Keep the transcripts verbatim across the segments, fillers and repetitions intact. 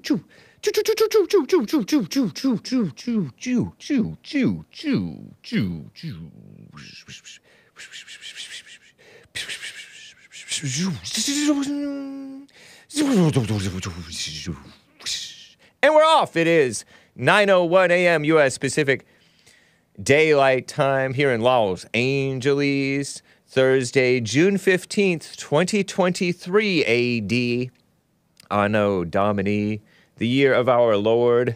chew, chew, chew, chew, chew, chew, chew, chew, chew, chew, chew, chew, chew, chew, chew, chew, chew, chew, chew. And we're off. It is nine oh one a.m. U S Pacific Daylight Time here in Los Angeles. Thursday, June fifteenth, twenty twenty-three A D. Anno Domini, the year of our Lord.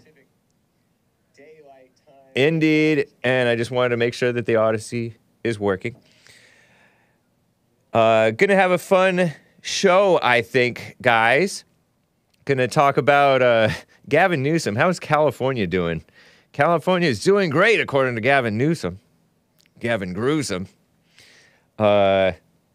Indeed. And I just wanted to make sure that the Odyssey is working. Uh, gonna have a fun show, I think, guys. Gonna talk about uh, Gavin Newsom. How's California doing? California is doing great, according to Gavin Newsom. Gavin Gruesome. Uh,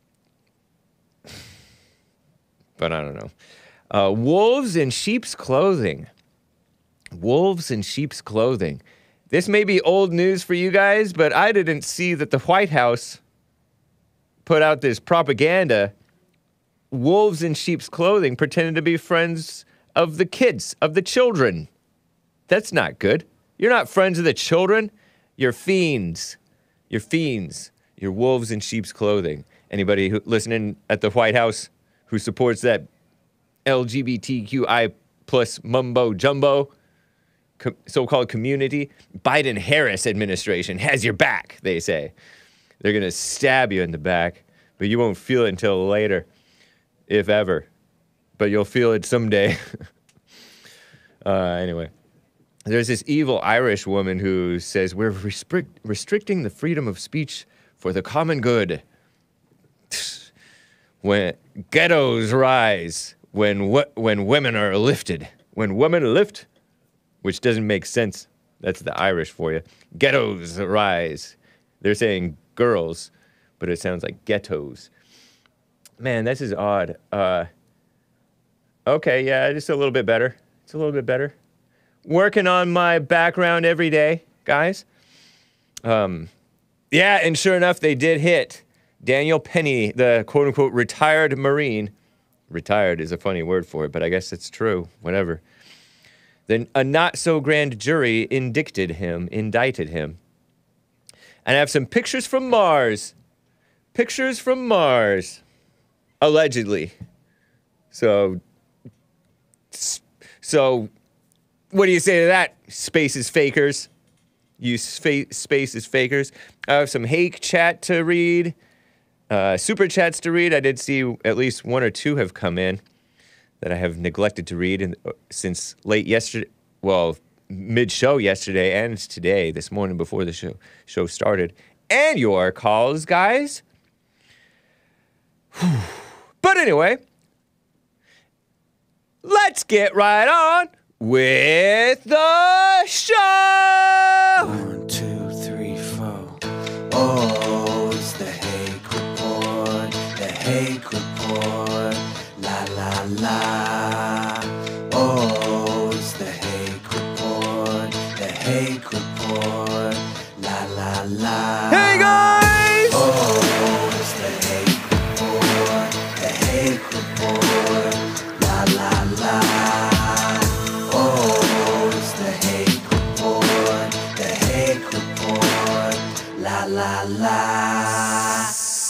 but I don't know. Uh, wolves in sheep's clothing. Wolves in sheep's clothing. This may be old news for you guys, but I didn't see that the White House put out this propaganda. Wolves in sheep's clothing pretending to be friends of the kids, of the children. That's not good. You're not friends of the children. You're fiends. You're fiends. You're wolves in sheep's clothing. Anybody who, listening at the White House who supports that L G B T Q I plus mumbo jumbo co- so-called community, Biden-Harris administration has your back, they say. They're going to stab you in the back, but you won't feel it until later, if ever. But you'll feel it someday. uh, anyway. There's this evil Irish woman who says, we're restrict- restricting the freedom of speech for the common good. When ghettos rise, when w- when women are lifted. When women lift, which doesn't make sense. That's the Irish for you. Ghettos rise. They're saying girls, but it sounds like ghettos. Man, this is odd. Uh, okay, yeah, just a little bit better. It's a little bit better. Working on my background every day, guys. Um, yeah, and sure enough, they did hit Daniel Penny, the quote-unquote retired Marine. Retired is a funny word for it, but I guess it's true. Whatever. Then a not-so-grand jury indicted him, indicted him. And I have some pictures from Mars. Pictures from Mars. Allegedly. So, so, what do you say to that, spaces fakers? You spa- spaces fakers. I have some Hake chat to read. Uh, super chats to read. I did see at least one or two have come in that I have neglected to read in, uh, since late yesterday. Well, mid-show yesterday and today, this morning before the show show started. And your calls, guys. But anyway, let's get right on with the show. One, two, three, four. Oh, it's the Hake Report. The Hake Report. La, la, la. Oh, it's the Hake Report. The Hake Report. La, la, la. Hey, guys! Oh, it's the Hake Report. The Hake Report. La, la, la. Oh, it's the Hake Report. The Hake Report. La, la, la.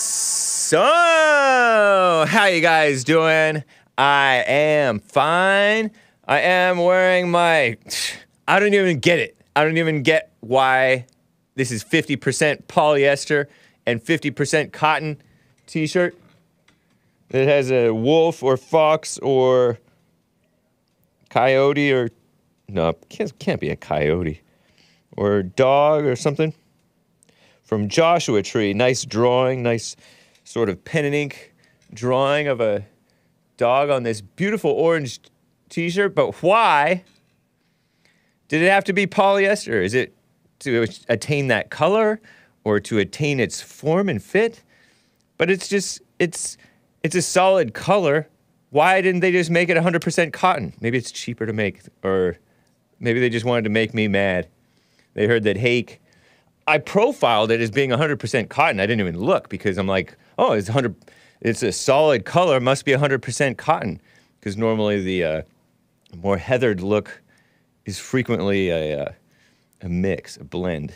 So, how you guys doing? I am fine. I am wearing my... I don't even get it. I don't even get why this is fifty percent polyester and fifty percent cotton t-shirt. It has a wolf or fox or coyote or... No, it can't, can't be a coyote. Or a dog or something. From Joshua Tree. Nice drawing, nice sort of pen and ink drawing of a dog on this beautiful orange t-shirt. But why did it have to be polyester? Is it to attain that color or to attain its form and fit? But it's just, it's it's a solid color. Why didn't they just make it one hundred percent cotton? Maybe it's cheaper to make, or maybe they just wanted to make me mad. They heard that Hake, I profiled it as being one hundred percent cotton. I didn't even look because I'm like, oh, it's one hundred, it's a solid color, must be one hundred percent cotton. Because normally the uh, A more heathered look is frequently a, uh, a mix, a blend.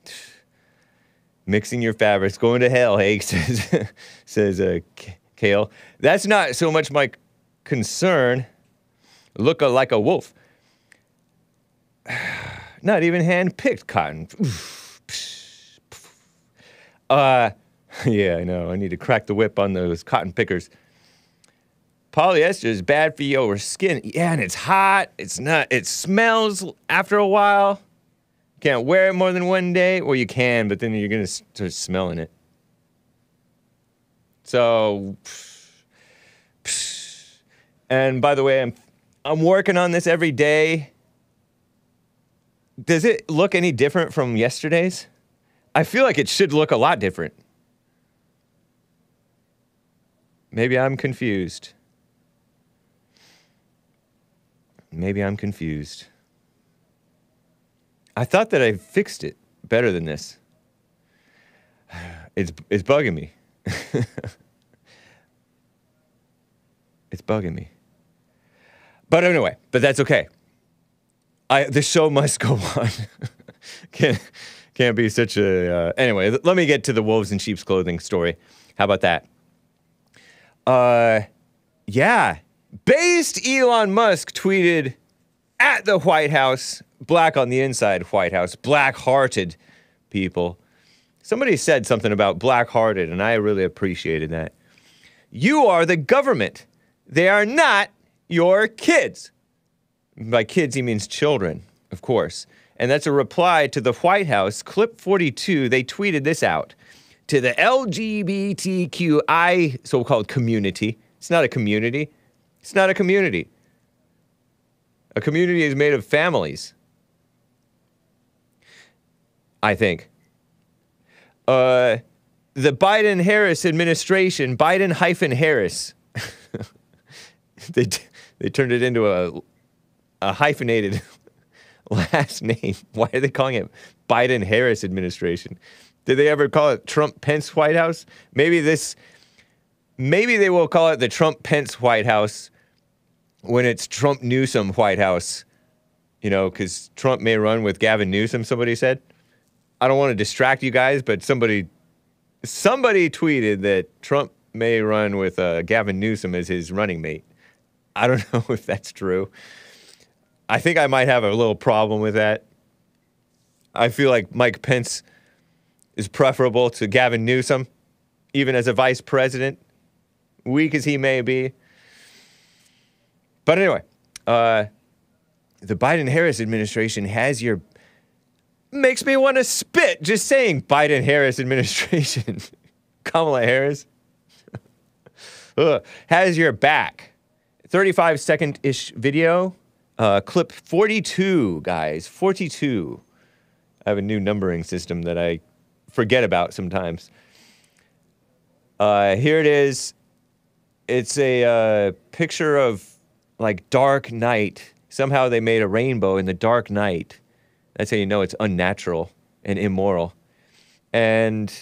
Mixing your fabrics, going to hell, Hake, says, says uh, Kale. That's not so much my concern. Look like a wolf. Not even hand-picked cotton. Uh, yeah, I know. I need to crack the whip on those cotton pickers. Polyester is bad for your skin. Yeah, and it's hot. It's not. It smells after a while. Can't wear it more than one day. Well, you can, but then you're gonna start smelling it. So, and by the way, I'm I'm working on this every day. Does it look any different from yesterday's? I feel like it should look a lot different. Maybe I'm confused. Maybe I'm confused. I thought that I fixed it better than this. It's it's bugging me. It's bugging me. But anyway, but that's okay. I the show must go on. Can't can't be such a uh, anyway. Let me get to the wolves in sheep's clothing story. How about that? Uh, yeah. Based Elon Musk tweeted at the White House, black on the inside White House, black-hearted people. Somebody said something about black-hearted, and I really appreciated that. You are the government. They are not your kids. By kids, he means children, of course. And that's a reply to the White House. Clip forty-two, they tweeted this out. To the L G B T Q I so-called community. It's not a community. It's not a community. A community is made of families. I think. Uh, the Biden-Harris administration, Biden hyphen Harris. they, they turned it into a, a hyphenated last name. Why are they calling it Biden-Harris administration? Did they ever call it Trump-Pence White House? Maybe this, maybe they will call it the Trump-Pence White House when it's Trump-Newsom White House. You know, because Trump may run with Gavin Newsom, somebody said. I don't want to distract you guys, but somebody, somebody tweeted that Trump may run with uh, Gavin Newsom as his running mate. I don't know if that's true. I think I might have a little problem with that. I feel like Mike Pence is preferable to Gavin Newsom, even as a vice president, weak as he may be. But anyway, uh, the Biden-Harris administration has your... Makes me want to spit just saying Biden-Harris administration. Kamala Harris Ugh, has your back. thirty-five second-ish video. Uh, clip forty-two, guys. forty-two. I have a new numbering system that I forget about sometimes. Uh, here it is. It's a uh, picture of, like, dark night. Somehow they made a rainbow in the dark night. That's how you know it's unnatural and immoral. And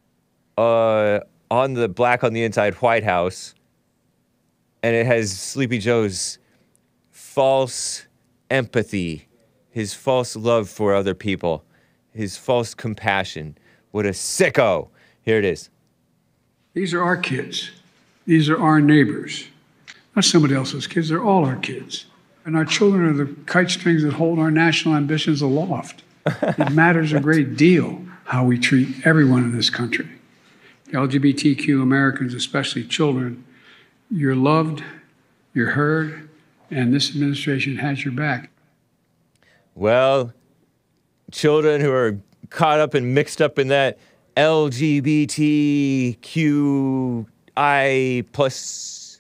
uh, on the black on the inside White House, and it has Sleepy Joe's false empathy, his false love for other people, his false compassion. What a sicko. Here it is. These are our kids. These are our neighbors. Not somebody else's kids. They're all our kids. And our children are the kite strings that hold our national ambitions aloft. It matters a great deal how we treat everyone in this country. L G B T Q Americans, especially children, you're loved, you're heard, and this administration has your back. Well, children who are caught up and mixed up in that L G B T Q I plus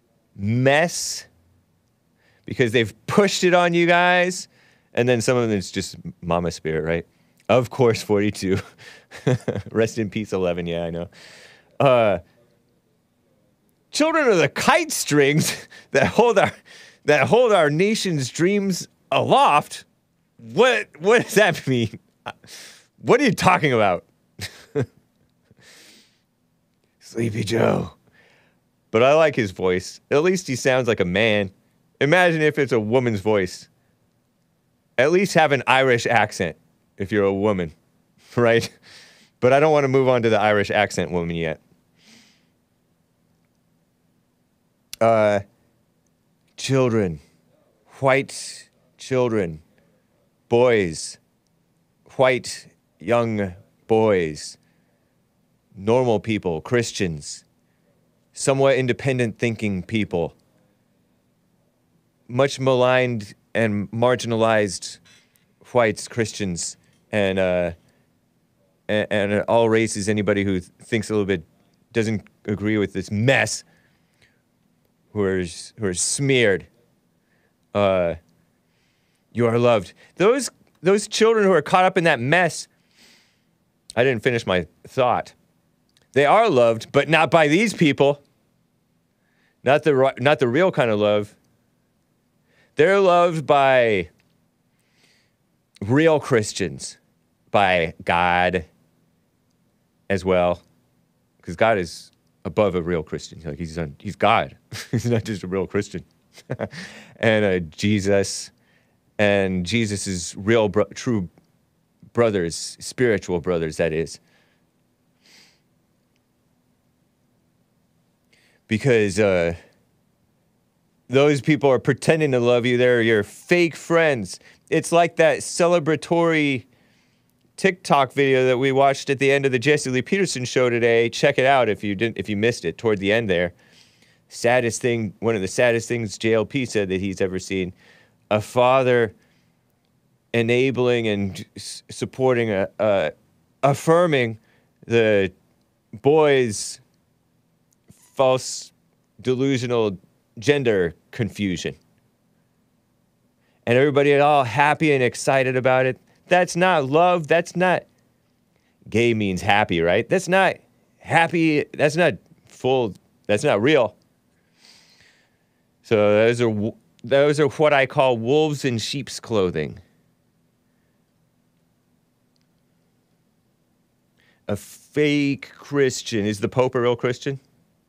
mess, because they've pushed it on you guys, and then some of them it's just mama spirit, right? Of course, forty-two. Rest in peace, eleven. Yeah, I know. Uh, children are the kite strings that hold our that hold our nation's dreams aloft. What what does that mean? What are you talking about? Sleepy Joe. But I like his voice. At least he sounds like a man. Imagine if it's a woman's voice. At least have an Irish accent if you're a woman, right? But I don't want to move on to the Irish accent woman yet. Uh, children, white children, boys, white young boys, normal people, Christians, somewhat independent thinking people, much maligned and marginalized whites, Christians, and uh, and, and all races, anybody who thinks a little bit, doesn't agree with this mess, who are, who are smeared. Uh, you are loved. Those, those children who are caught up in that mess, I didn't finish my thought. They are loved, but not by these people. Not the, not the real kind of love. They're loved by real Christians, by God as well, because God is above a real Christian. Like he's on, he's God. He's not just a real Christian. And uh, Jesus, and Jesus' real, bro- true brothers, spiritual brothers, that is. Because uh, those people are pretending to love you. They're your fake friends. It's like that celebratory TikTok video that we watched at the end of the Jesse Lee Peterson show today. Check it out if you didn't, if you missed it toward the end there. Saddest thing, one of the saddest things J L P said that he's ever seen. A father enabling and s- supporting, a, uh, affirming the boy's false, delusional gender confusion. And everybody all happy and excited about it. That's not love. That's not, gay means happy, right? That's not happy. That's not full. That's not real. So those are, those are what I call wolves in sheep's clothing. A fake Christian. Is the Pope a real Christian?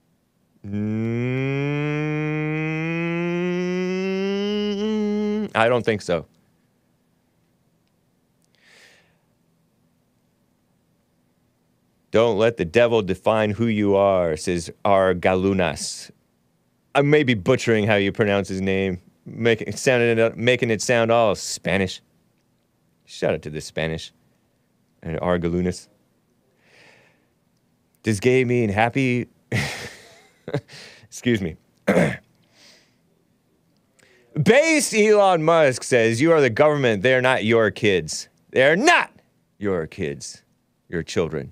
Mm, I don't think so. Don't let the devil define who you are, says R. Galunas. I may be butchering how you pronounce his name, making it, sounding it, making it sound all Spanish. Shout out to the Spanish. And R. Galunas. Does gay mean happy? Excuse me. Base Elon Musk says, you are the government. They're not your kids. They're not your kids. Your children.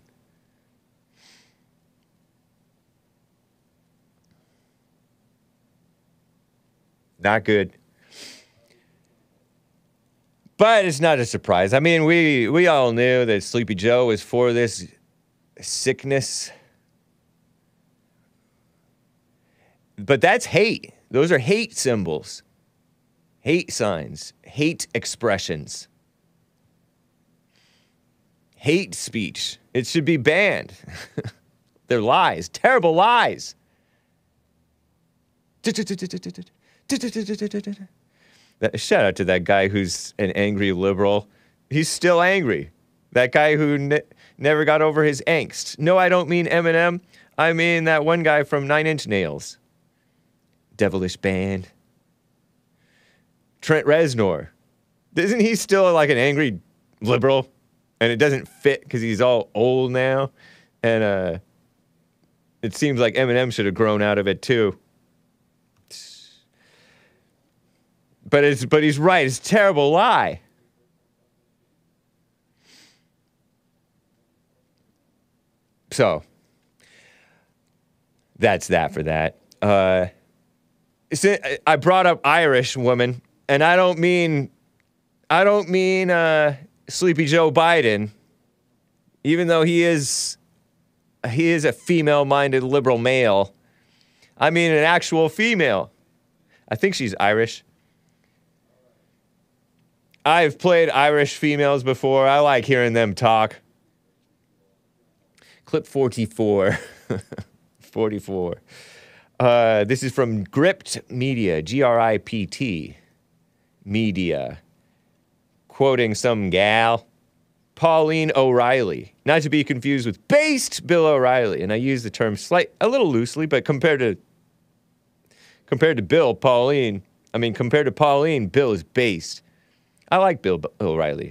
Not good. But it's not a surprise. I mean, we, we all knew that Sleepy Joe was for this sickness. But that's hate. Those are hate symbols. Hate signs. Hate expressions. Hate speech. It should be banned. They're lies. Terrible lies. That, shout out to that guy who's an angry liberal. He's still angry. That guy who ne- never got over his angst. No, I don't mean Eminem. I mean that one guy from Nine Inch Nails. Devilish band. Trent Reznor. Isn't he still like an angry liberal? And it doesn't fit because he's all old now. And uh, it seems like Eminem should have grown out of it too. But it's but he's right. It's a terrible lie. So that's that for that. Uh, I brought up Irish woman, and I don't mean I don't mean uh, Sleepy Joe Biden, even though he is he is a female-minded liberal male. I mean an actual female. I think she's Irish. I've played Irish females before. I like hearing them talk. Clip forty-four. forty-four. Uh, this is from Gript Media, G R I P T Media, quoting some gal, Pauline O'Reilly, not to be confused with based Bill O'Reilly. And I use the term slight, a little loosely, but compared to compared to Bill, Pauline, I mean, compared to Pauline, Bill is based. I like Bill O'Reilly.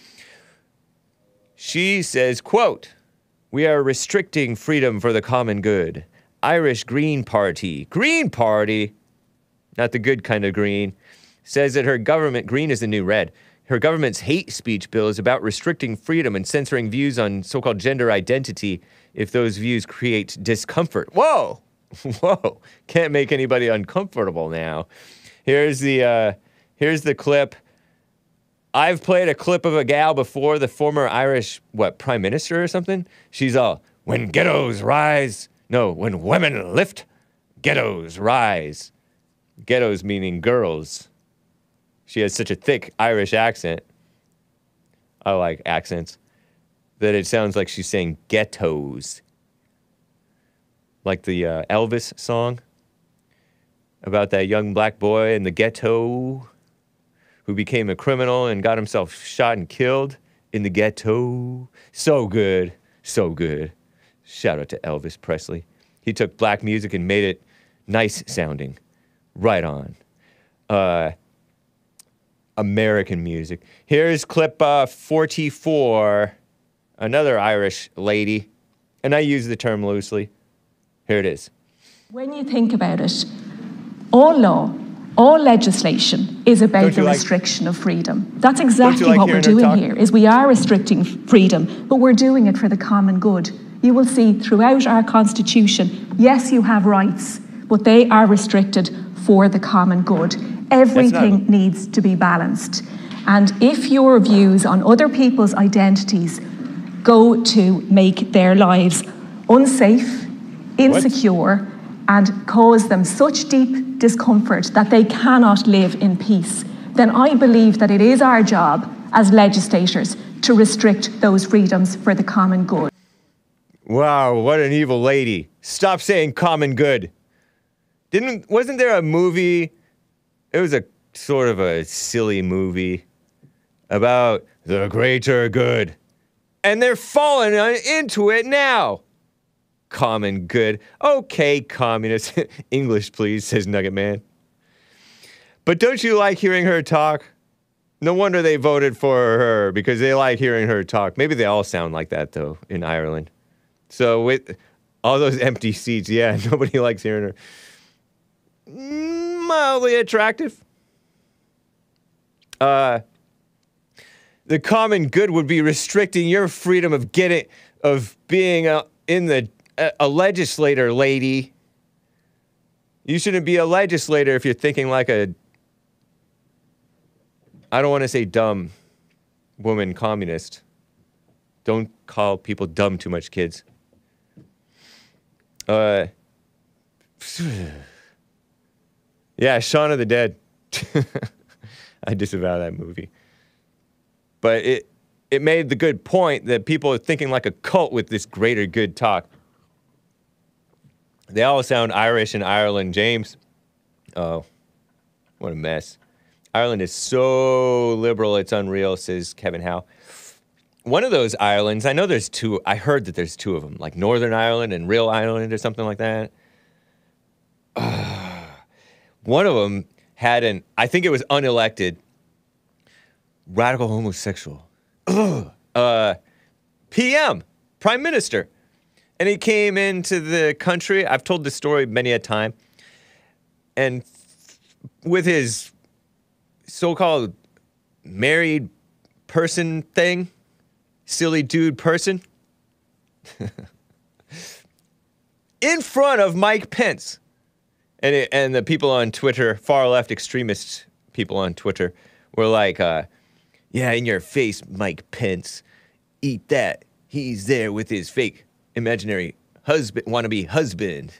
She says, quote, "We are restricting freedom for the common good. Irish Green Party, Green Party, not the good kind of green, says that her government, green is the new red, her government's hate speech bill is about restricting freedom and censoring views on so-called gender identity if those views create discomfort." Whoa, whoa, can't make anybody uncomfortable now. Here's the, uh, here's the clip. I've played a clip of a gal before, the former Irish, what, prime minister or something? She's all, "When ghettos rise, no, when women lift, ghettos rise." Ghettos meaning girls. She has such a thick Irish accent. I like accents. That it sounds like she's saying ghettos. Like the uh, Elvis song about that young black boy in the ghetto who became a criminal and got himself shot and killed in the ghetto. So good, so good. Shout out to Elvis Presley. He took black music and made it nice sounding. Right on. Uh, American music. Here's clip uh, forty-four. Another Irish lady. And I use the term loosely. Here it is. When you think about it, all law, all legislation is about the like, restriction of freedom. That's exactly like what we're doing here, is we are restricting freedom, but we're doing it for the common good. You will see throughout our Constitution, yes, you have rights, but they are restricted for the common good. Everything not... needs to be balanced. And if your views on other people's identities go to make their lives unsafe, insecure, what? and cause them such deep discomfort that they cannot live in peace, then I believe that it is our job as legislators to restrict those freedoms for the common good. Wow, what an evil lady. Stop saying common good. Didn't, wasn't there a movie, it was a sort of a silly movie about the greater good. And they're falling into it now. Common good. Okay, communist. English, please, says Nugget Man. But don't you like hearing her talk? No wonder they voted for her, because they like hearing her talk. Maybe they all sound like that, though, in Ireland. So with all those empty seats, yeah, nobody likes hearing her. Mildly attractive. Uh, the common good would be restricting your freedom of getting, of being a, in the a, a legislator, lady. You shouldn't be a legislator if you're thinking like a, I don't want to say dumb woman communist. Don't call people dumb too much, kids. Uh, yeah, Shaun of the Dead. I disavow that movie. But it it made the good point that people are thinking like a cult with this greater good talk. They all sound Irish in Ireland, James. Oh, what a mess. Ireland is so liberal, it's unreal, says Kevin Howe. One of those islands, I know there's two, I heard that there's two of them, like Northern Ireland and Real Ireland or something like that. Uh, one of them had an, I think it was unelected, radical homosexual, uh, P M, Prime Minister. And he came into the country, I've told this story many a time, and with his so-called married person thing, silly dude person, in front of Mike Pence. And, it, and the people on Twitter, far-left extremist people on Twitter, were like, uh, yeah, in your face, Mike Pence. Eat that. He's there with his fake imaginary husband, wannabe husband.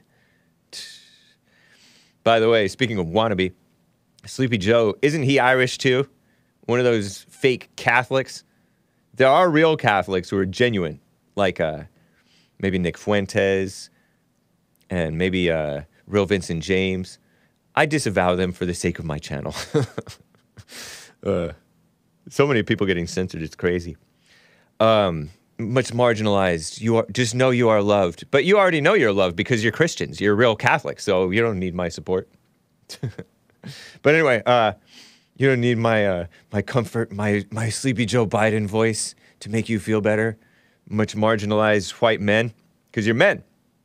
By the way, speaking of wannabe, Sleepy Joe, isn't he Irish too? One of those fake Catholics? There are real Catholics who are genuine, like uh, maybe Nick Fuentes and maybe uh, Real Vincent James. I disavow them for the sake of my channel. uh, so many people getting censored, it's crazy. Um, much marginalized. You are, just know you are loved. But you already know you're loved because you're Christians. You're real Catholics, so you don't need my support. But anyway, uh, you don't need my uh, my comfort, my my sleepy Joe Biden voice to make you feel better. Much marginalized white men, because you're men.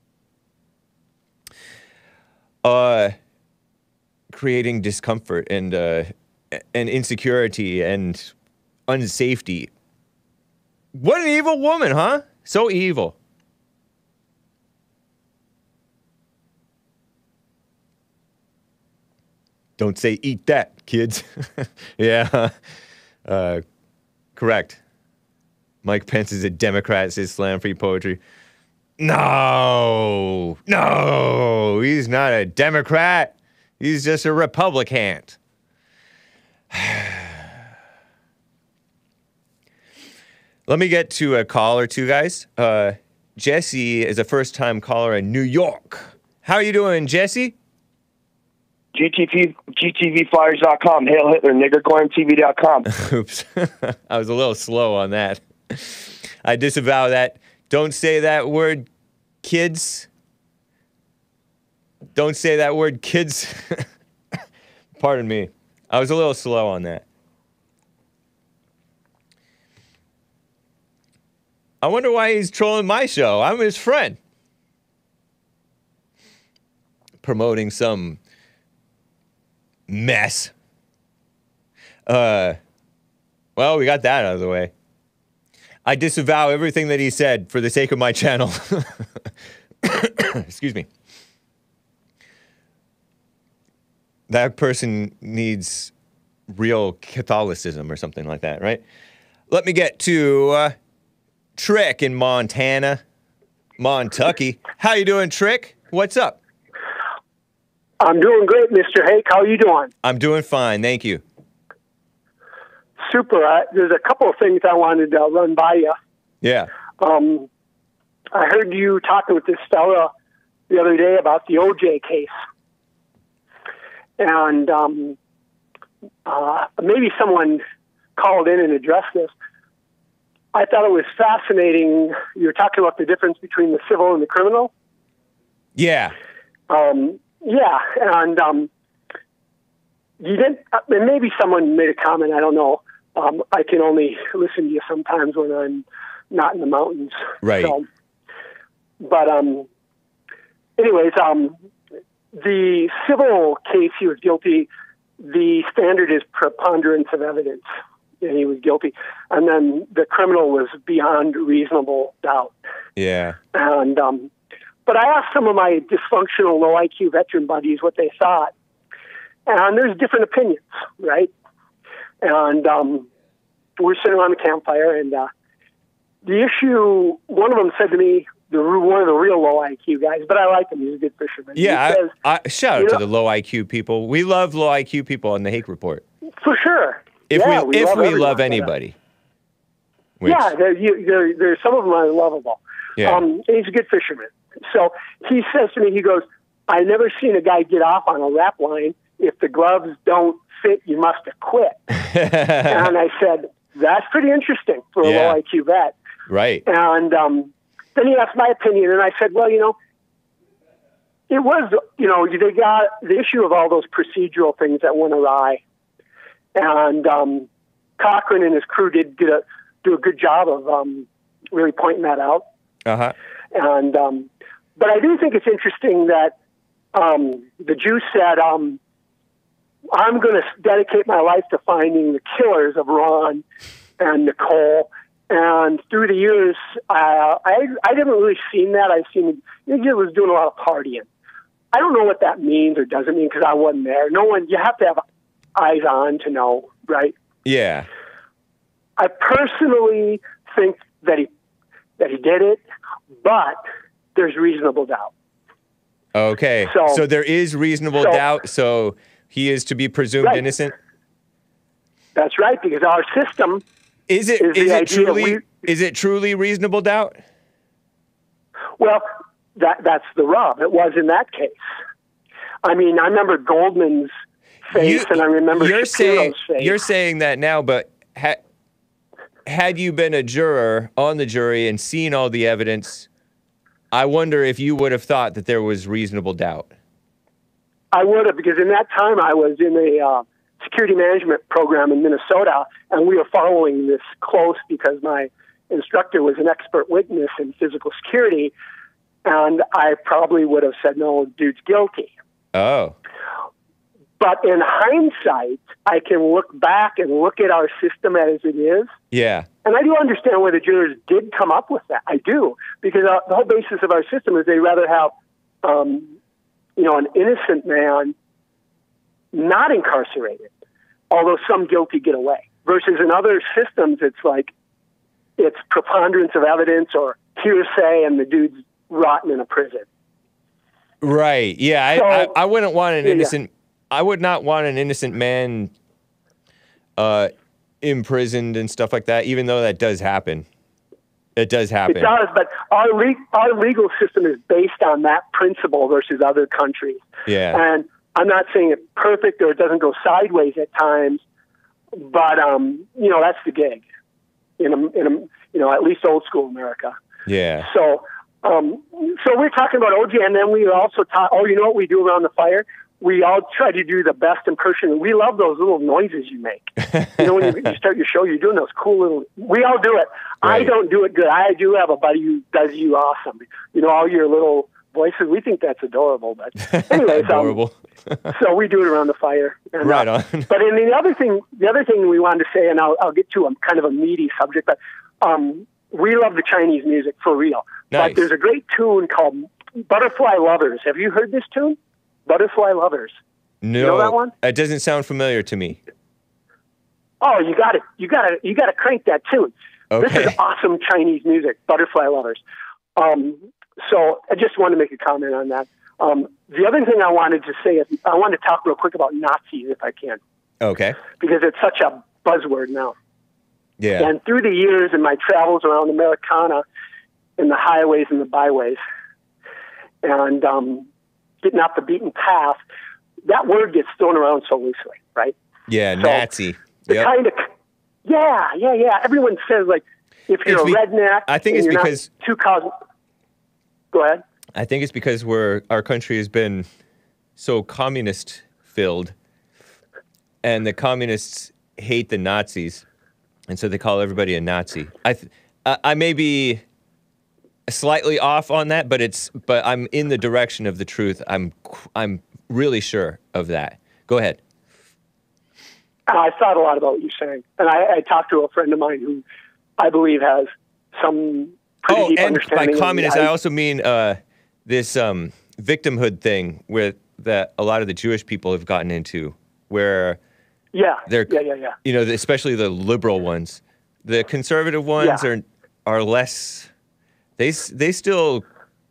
Uh, creating discomfort and uh, and insecurity and unsafety. What an evil woman, huh? So evil. Don't say eat that, kids. Yeah, uh, correct. Mike Pence is a Democrat, says Slam Free Poetry. No, no, he's not a Democrat. He's just a Republican. Let me get to a call or two, guys. Uh, Jesse is a first-time caller in New York. How are you doing, Jesse? G T V, G T V flyers dot com, Hail Hitler, niggercorn T V dot com. Oops. I was a little slow on that. I disavow that. Don't say that word, kids. Don't say that word, kids. Pardon me. I was a little slow on that. I wonder why he's trolling my show. I'm his friend. Promoting some mess. Uh, well, we got that out of the way. I disavow everything that he said for the sake of my channel. Excuse me. That person needs real Catholicism or something like that, right? Let me get to uh, Trick in Montana, Montucky. How you doing, Trick? What's up? I'm doing great, Mister Hake. How are you doing? I'm doing fine, thank you. Super. Uh, there's a couple of things I wanted to run by you. Yeah. Um, I heard you talking with this fella the other day about the O J case. And um, uh, maybe someone called in and addressed this. I thought it was fascinating. You were talking about the difference between the civil and the criminal. Yeah. Um, yeah, and um, you didn't. Uh, maybe someone made a comment. I don't know. Um, I can only listen to you sometimes when I'm not in the mountains. Right. So, but um, anyways, um, the civil case, he was guilty. The standard is preponderance of evidence, and he was guilty. And then the criminal was beyond reasonable doubt. Yeah. And um, but I asked some of my dysfunctional, low I Q veteran buddies what they thought, and there's different opinions, right? And um, we're sitting around the campfire, and uh, the issue. One of them said to me, the one of the real low I Q guys, but I like him. He's a good fisherman. Yeah, he says, I, I, shout out know, to the low I Q people. We love low I Q people on the Hake Report. For sure. If yeah, we, we if love we everyone, love anybody. But, uh, yeah, there, you, there, there's some of them are lovable. Yeah. Um, and he's a good fisherman. So he says to me, he goes, I've never seen a guy get off on a rap line. If the gloves don't fit, you must have quit. And I said, that's pretty interesting for a Yeah. low I Q vet. Right. And um, then he asked my opinion, and I said, well, you know, it was, you know, they got the issue of all those procedural things that went awry. And um, Cochran and his crew did, did a, do a good job of um, really pointing that out. Uh-huh. And um, but I do think it's interesting that um, the Jew said, um, I'm going to dedicate my life to finding the killers of Ron and Nicole. And through the years, uh, I I haven't really seen that. I've seen he was doing a lot of partying. I don't know what that means or doesn't mean because I wasn't there. No one, you have to have eyes on to know, right? Yeah. I personally think that he that he did it, but there's reasonable doubt. Okay. So, so there is reasonable so, doubt, so he is to be presumed right. innocent? That's right, because our system Is it is, is the it idea truly we, is it truly reasonable doubt? well, that that's the rub. It was in that case. I mean, I remember Goldman's face, You- and I remember you're Shapiro's saying face. you're saying that now, but ha- had you been a juror on the jury and seen all the evidence, I wonder if you would have thought that there was reasonable doubt. I would have, because in that time I was in a uh, security management program in Minnesota, and we were following this close because my instructor was an expert witness in physical security, and I probably would have said, no, dude's guilty. Oh. But in hindsight, I can look back and look at our system as it is. Yeah. And I do understand where the jurors did come up with that. I do, because uh, the whole basis of our system is they rather have, um, you know, an innocent man not incarcerated, although some guilty get away. Versus in other systems, it's like it's preponderance of evidence or hearsay, and the dude's rotten in a prison. Right. Yeah. I, So- I, I wouldn't want an Yeah, yeah. innocent. I would not want an innocent man uh, imprisoned and stuff like that, even though that does happen. It does happen. It does, but our le- our legal system is based on that principle versus other countries. Yeah. And I'm not saying it's perfect or it doesn't go sideways at times, but um, you know, that's the gig in a, in a, you know, at least old school America. Yeah. So um, so we're talking about O J, and then we also talk. Oh, you know what we do around the fire? We all try to do the best impression. We love those little noises you make. You know, when you, you start your show, you're doing those cool little. We all do it. I Right. don't do it good. I do have a buddy who does you awesome. You know, all your little voices. We think that's adorable. But anyways, Adorable. Um, so we do it around the fire. And, Right uh, on. But in the other thing, the other thing we wanted to say, and I'll, I'll get to a kind of a meaty subject, but um, we love the Chinese music for real. Nice. But there's a great tune called Butterfly Lovers. Have you heard this tune? Butterfly Lovers. No. You know that one? It doesn't sound familiar to me. Oh, you got to you got to you got to crank that tune. This Okay. is awesome Chinese music, Butterfly Lovers. Um, so I just wanted to make a comment on that. Um, the other thing I wanted to say is I want to talk real quick about Nazis, if I can, Okay. because it's such a buzzword now. Yeah. And through the years in my travels around Americana, in the highways and the byways, and um, getting off the beaten path, that word gets thrown around so loosely, right? Yeah. So, Nazi. The Yep. kind of, yeah, yeah, yeah. Everyone says, like, if you're It's a be- redneck, I think and it's you're not because- too cos- Go ahead. I think it's because we're our country has been so communist filled, and the communists hate the Nazis, and so they call everybody a Nazi. I th- I, I may be slightly off on that, but it's but I'm in the direction of the truth. I'm I'm really sure of that. Go ahead. I thought a lot about what you're saying, and I, I talked to a friend of mine who I believe has some pretty Oh, deep and by understanding. of the communist, I idea- also mean uh, this um, victimhood thing where that a lot of the Jewish people have gotten into, where yeah, they're yeah, yeah, yeah. you know, especially the liberal ones. The conservative ones Yeah. are are less. They s- they still.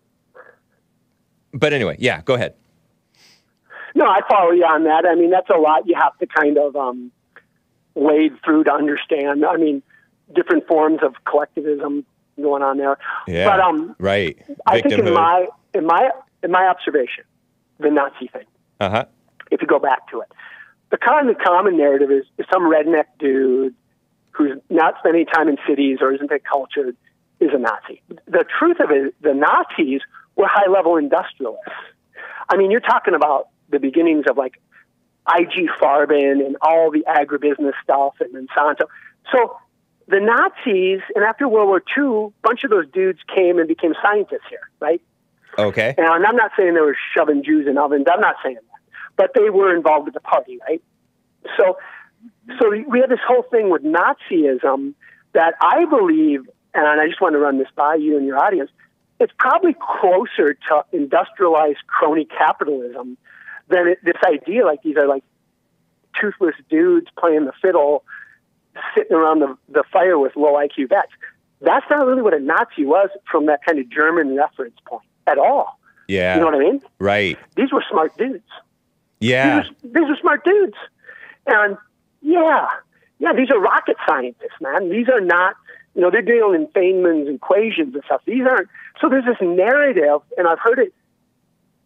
But anyway, yeah. Go ahead. No, I follow you on that. I mean, that's a lot you have to kind of um, wade through to understand. I mean, different forms of collectivism going on there. Yeah. But um, Right. I think in Victimhood. my in my in my observation, the Nazi thing, Uh huh. if you go back to it, the kind of common narrative is, is some redneck dude who's not spending time in cities or isn't that cultured is a Nazi. The truth of it, the Nazis were high-level industrialists. I mean, you're talking about the beginnings of like I G Farben and all the agribusiness stuff and Monsanto. So the Nazis, and after World War Two, a bunch of those dudes came and became scientists here, right? Okay. And I'm not saying they were shoving Jews in ovens. I'm not saying that. But they were involved with the party, right? So, so we have this whole thing with Nazism that I believe, and I just want to run this by you and your audience, it's probably closer to industrialized crony capitalism than it, this idea like these are like toothless dudes playing the fiddle, sitting around the, the fire with low I Q vets. That's not really what a Nazi was from that kind of German reference point at all. Yeah. You know what I mean? Right. These were smart dudes. Yeah. These are, these are smart dudes. And yeah, yeah, these are rocket scientists, man. These are not, you know, they're dealing in Feynman's equations and stuff. These aren't, so there's this narrative, and I've heard it,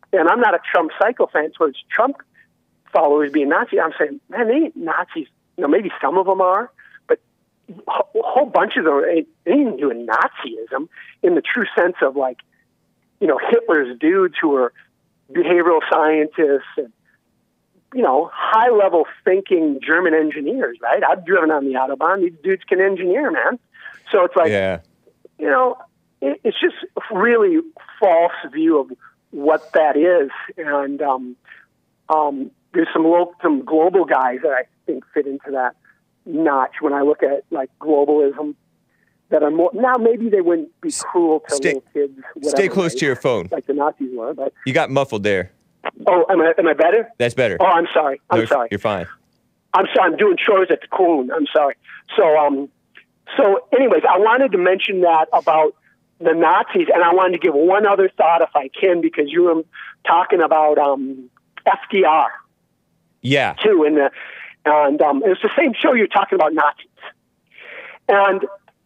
and I'm not a Trump psycho fan towards Trump followers being Nazi. I'm saying, man, they ain't Nazis. You know, maybe some of them are, but a whole bunch of them ain't, they ain't doing Nazism in the true sense of like, you know, Hitler's dudes who are behavioral scientists and, you know, high-level thinking German engineers, right? I've driven on the Autobahn. These dudes can engineer, man. So it's like, Yeah. you know, it, it's just a really false view of what that is. And um, um, there's some local, some global guys that I think fit into that notch when I look at, like, globalism that are more... Now, maybe they wouldn't be cruel to Stay- little kids. Whatever, Stay close right? to your phone. Like the Nazis were, but... You got muffled there. Oh, am I, am I better? That's better. Oh, I'm sorry. I'm No, sorry. You're fine. I'm sorry. I'm doing chores at the Coon. I'm sorry. So, um, so, anyways, I wanted to mention that about the Nazis, and I wanted to give one other thought, if I can, because you were talking about um, F D R Yeah. too, and the, and um, it's the same show you're talking about Nazis, and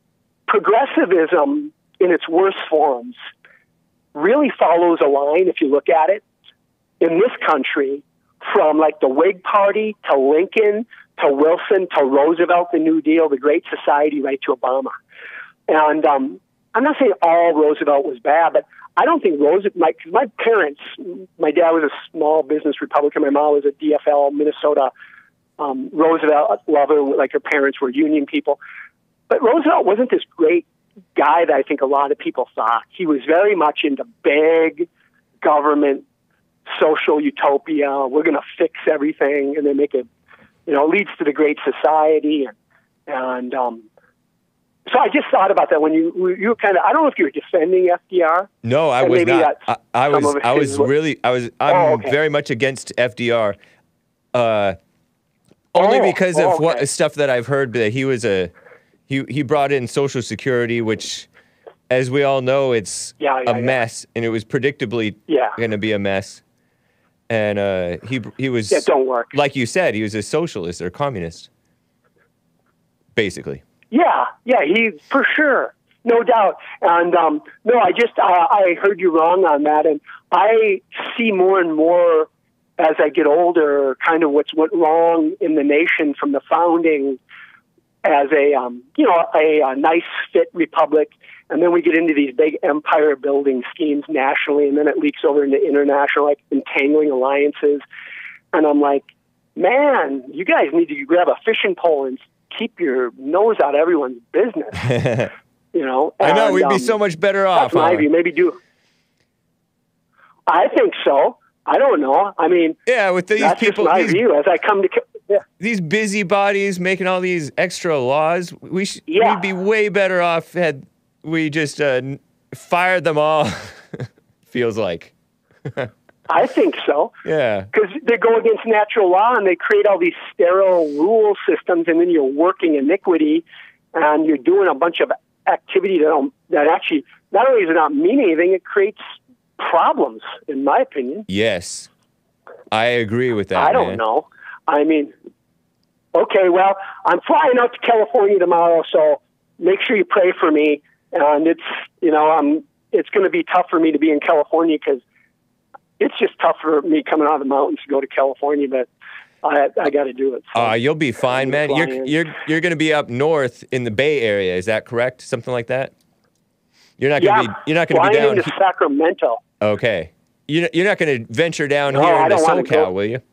progressivism in its worst forms really follows a line, if you look at it, in this country, from like the Whig Party to Lincoln to Wilson to Roosevelt, the New Deal, the Great Society, right to Obama. And um, I'm not saying all Roosevelt was bad, but I don't think Roosevelt, my, cause my parents, my dad was a small business Republican, my mom was a D F L, Minnesota um, Roosevelt lover, like her parents were union people. But Roosevelt wasn't this great guy that I think a lot of people thought. He was very much into big government, social utopia. We're going to fix everything, and then make it, you know, leads to the Great Society. And, and um, so I just thought about that when you you were kind of, I don't know if you were defending F D R. No, I and was maybe not. I, that's I some was. of I was his- really. I was. I'm Oh, okay. very much against F D R. Uh, only Oh, because oh, of okay. what stuff that I've heard that he was a he he brought in Social Security, which, as we all know, it's Yeah, yeah, a yeah. mess, and it was predictably Yeah. going to be a mess. And uh, he he was Yeah, don't work. like you said, he was a socialist or communist, basically. Yeah, yeah, he for sure, no doubt. And um, no, I just uh, I heard you wrong on that, and I see more and more as I get older, kind of what's went wrong in the nation from the founding as a um, you know a, a nice fit republic, and then we get into these big empire building schemes nationally, and then it leaks over into international, like entangling alliances, and I'm like, man, you guys need to grab a fishing pole and keep your nose out of everyone's business. You know, I know And, we'd be um, so much better off. That's my huh? view. Maybe do. I think so. I don't know. I mean, Yeah, with these that's people, just my these, view as I come to. Yeah. these busybodies making all these extra laws, we sh- Yeah. we'd be way better off had we just uh, n- fired them all. Feels like. I think so. Yeah. Because they go against natural law and they create all these sterile rule systems, and then you're working iniquity, and you're doing a bunch of activity that don't, that actually not only does it not mean anything, it creates problems, in my opinion. Yes. I agree with that. I don't man. know. I mean, okay, well, I'm flying out to California tomorrow, so make sure you pray for me. And it's, you know, I'm, it's going to be tough for me to be in California because it's just tough for me coming out of the mountains to go to California, but I, I got to do it. So Uh, you'll be fine, I'm man. gonna You're fly in. you're you're going to be up north in the Bay Area. Is that correct? Something like that. You're not going to yeah, be. You're not going to be flying down. into Sacramento. Okay. You're you're not going to venture down No, here I into don't wanna SoCal, go. will you?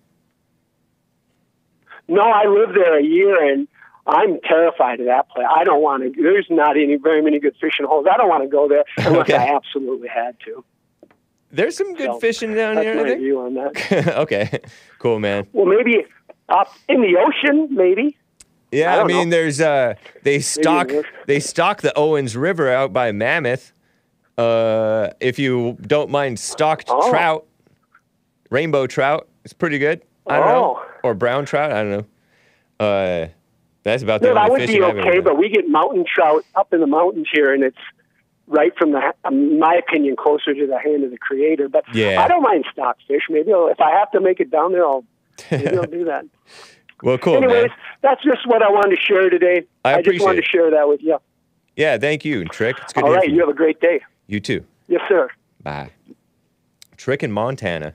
No, I lived there a year, and I'm terrified of that place. I don't want to. There's not any very many good fishing holes. I don't want to go there unless Okay. I absolutely had to. There's some good So, fishing down That's here. I my think. view on that. Okay. Cool, man. Well, maybe up in the ocean, maybe. Yeah, I I, don't mean, know. there's uh, they stock there's- they stock the Owens River out by Mammoth. Uh, if you don't mind stocked Oh. trout, rainbow trout, it's pretty good. I don't know, Oh. or brown trout. I don't know. Uh, that's about the No, that only would fishing be I've ever okay, done. but we get mountain trout up in the mountains here, and it's right from the, in my opinion, closer to the hand of the creator. But Yeah. I don't mind stockfish. Maybe I'll, if I have to make it down there, I'll maybe I'll do that. Well, cool, Anyways, man. that's just what I wanted to share today. I just appreciate wanted it. to share that with you. Yeah, thank you, Trick. It's good All to hear right, from you have a great day. You too. Yes, sir. Bye. Trick in Montana.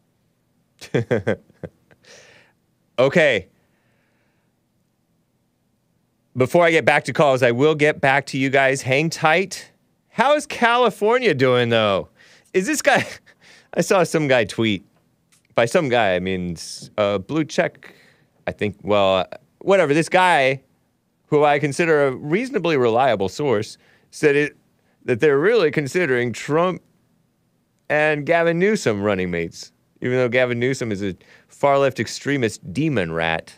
Okay. Before I get back to calls, I will get back to you guys. Hang tight. How is California doing, though? Is this guy... I saw some guy tweet. By some guy, I mean uh, blue check, I think. Well, whatever. This guy, who I consider a reasonably reliable source, said it that they're really considering Trump and Gavin Newsom running mates, even though Gavin Newsom is a far-left extremist demon rat.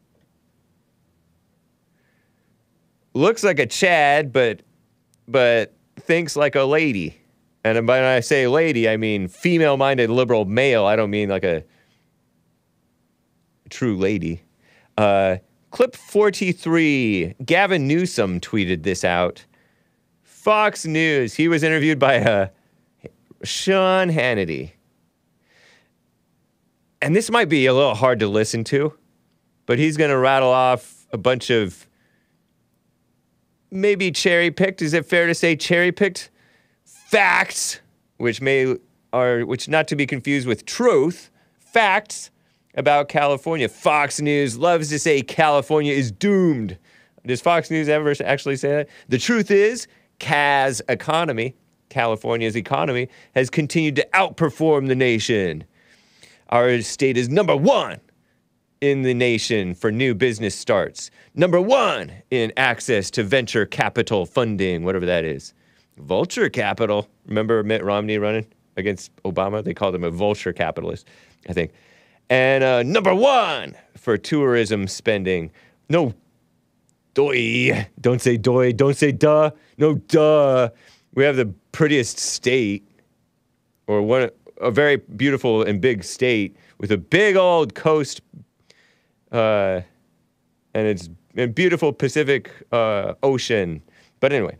Looks like a Chad, but but thinks like a lady. And when I say lady, I mean female-minded liberal male. I don't mean like a true lady. Uh, clip forty-three. Gavin Newsom tweeted this out. Fox News. He was interviewed by uh, Sean Hannity. And this might be a little hard to listen to, but he's going to rattle off a bunch of maybe cherry-picked. Is it fair to say cherry-picked? Facts, which may are which not to be confused with truth, facts about California. Fox News loves to say California is doomed. Does Fox News ever actually say that? The truth is, Caz economy, California's economy, has continued to outperform the nation. Our state is number one in the nation for new business starts. Number one in access to venture capital funding, whatever that is. Vulture capital. Remember Mitt Romney running against Obama? They called him a vulture capitalist, I think. And uh, number one for tourism spending. No, doy. Don't say doy. Don't say duh. No, duh. We have the prettiest state, or one, a very beautiful and big state with a big old coast, uh, and it's a beautiful Pacific uh, Ocean. But anyway.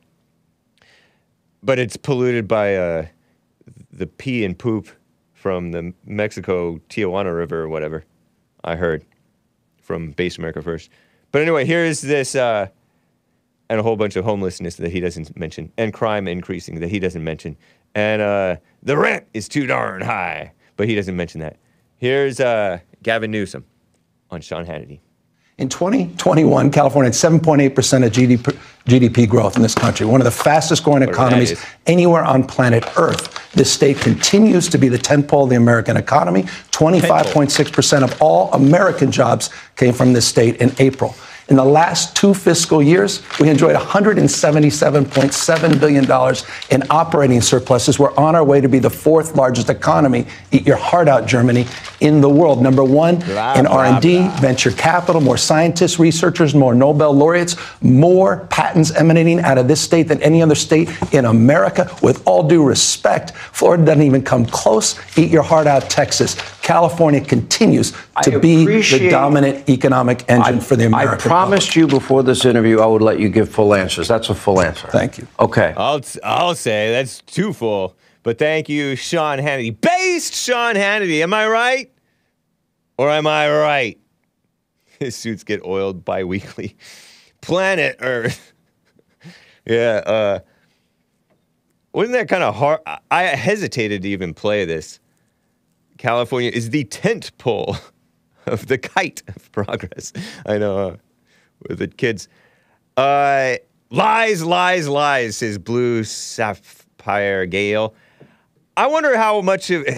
But it's polluted by uh, the pee and poop from the Mexico Tijuana River or whatever, I heard, from Base America First. But anyway, here's this, uh, and a whole bunch of homelessness that he doesn't mention, and crime increasing that he doesn't mention. And uh, the rent is too darn high, but he doesn't mention that. Here's uh, Gavin Newsom on Sean Hannity. In twenty twenty-one, California had seven point eight percent of G D P, G D P growth in this country, one of the fastest growing economies anywhere on planet Earth. This state continues to be the tentpole of the American economy. twenty-five point six percent of all American jobs came from this state in April. In the last two fiscal years, we enjoyed one hundred seventy-seven point seven billion dollars in operating surpluses. We're on our way to be the fourth largest economy, eat your heart out, Germany, in the world. Number one blah, in R and D, blah, blah. venture capital, more scientists, researchers, more Nobel laureates, more patents emanating out of this state than any other state in America. With all due respect, Florida doesn't even come close. Eat your heart out, Texas. California continues to be the dominant economic engine I, for the American I promised public. you before this interview I would let you give full answers. That's a full answer. Thank you. Okay. I'll, I'll say that's too full. But thank you, Sean Hannity. Based Sean Hannity. Am I right? Or am I right? His suits get oiled bi-weekly. Planet Earth. yeah. Uh, wasn't that kind of hard? I hesitated to even play this. California is the tent pole of the kite of progress. I know, uh, with the kids. Uh, lies, lies, lies, says Blue Sapphire Gale. I wonder how much of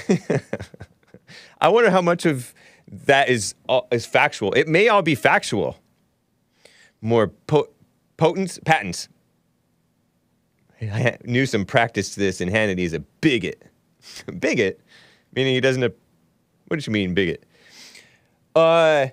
I wonder how much of that is uh, is factual. It may all be factual. More po- potents, patents. Newsom practiced this, and Hannity is a bigot. Bigot? Meaning he doesn't... Have, what did you mean, bigot? Uh,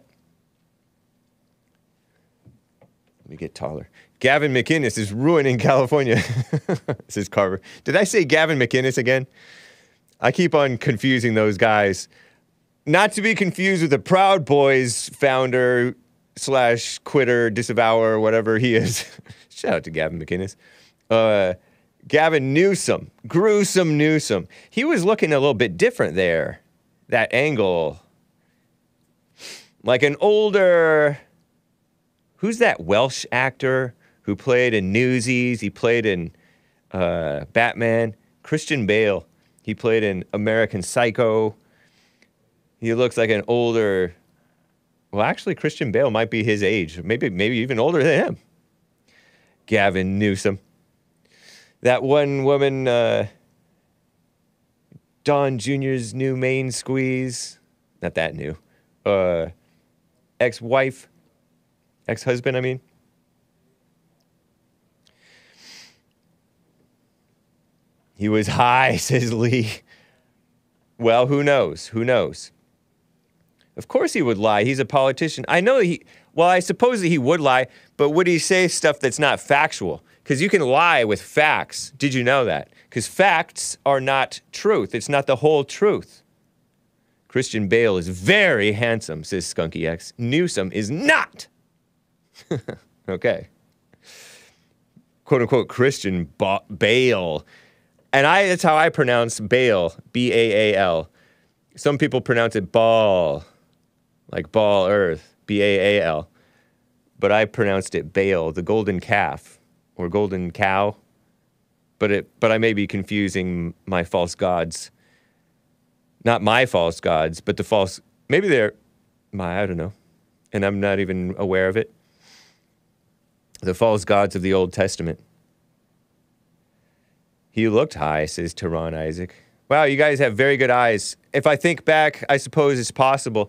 let me get taller. Gavin McInnes is ruining California, says Carver. Did I say Gavin McInnes again? I keep on confusing those guys. Not to be confused with the Proud Boys founder slash quitter, disavower, whatever he is. Shout out to Gavin McInnes. Uh, Gavin Newsom, gruesome Newsom. He was looking a little bit different there. That angle. Like an older... Who's that Welsh actor who played in Newsies? He played in uh, Batman. Christian Bale. He played in American Psycho. He looks like an older, well, actually, Christian Bale might be his age. Maybe, maybe even older than him. Gavin Newsom. That one woman, uh, Don Junior's new main squeeze. Not that new. Uh, ex-wife. Ex-husband, I mean. He was high, says Lee. Well, who knows? Who knows? Of course he would lie. He's a politician. I know he, well, I suppose that he would lie, but would he say stuff that's not factual? Because you can lie with facts. Did you know that? Because facts are not truth. It's not the whole truth. Christian Bale is very handsome, says Skunky X. Newsom is not. Okay. Quote unquote Christian ba- Bale. And I, that's how I pronounce Bale. B A A L. Some people pronounce it ball. Like ball earth. B A A L. But I pronounced it Bale, the golden calf. Or golden cow. But it, but I may be confusing my false gods. Not my false gods, but the false, maybe they're my, I don't know. And I'm not even aware of it. The false gods of the Old Testament. He looked high, says Tehran Isaac. Wow, you guys have very good eyes. If I think back, I suppose it's possible.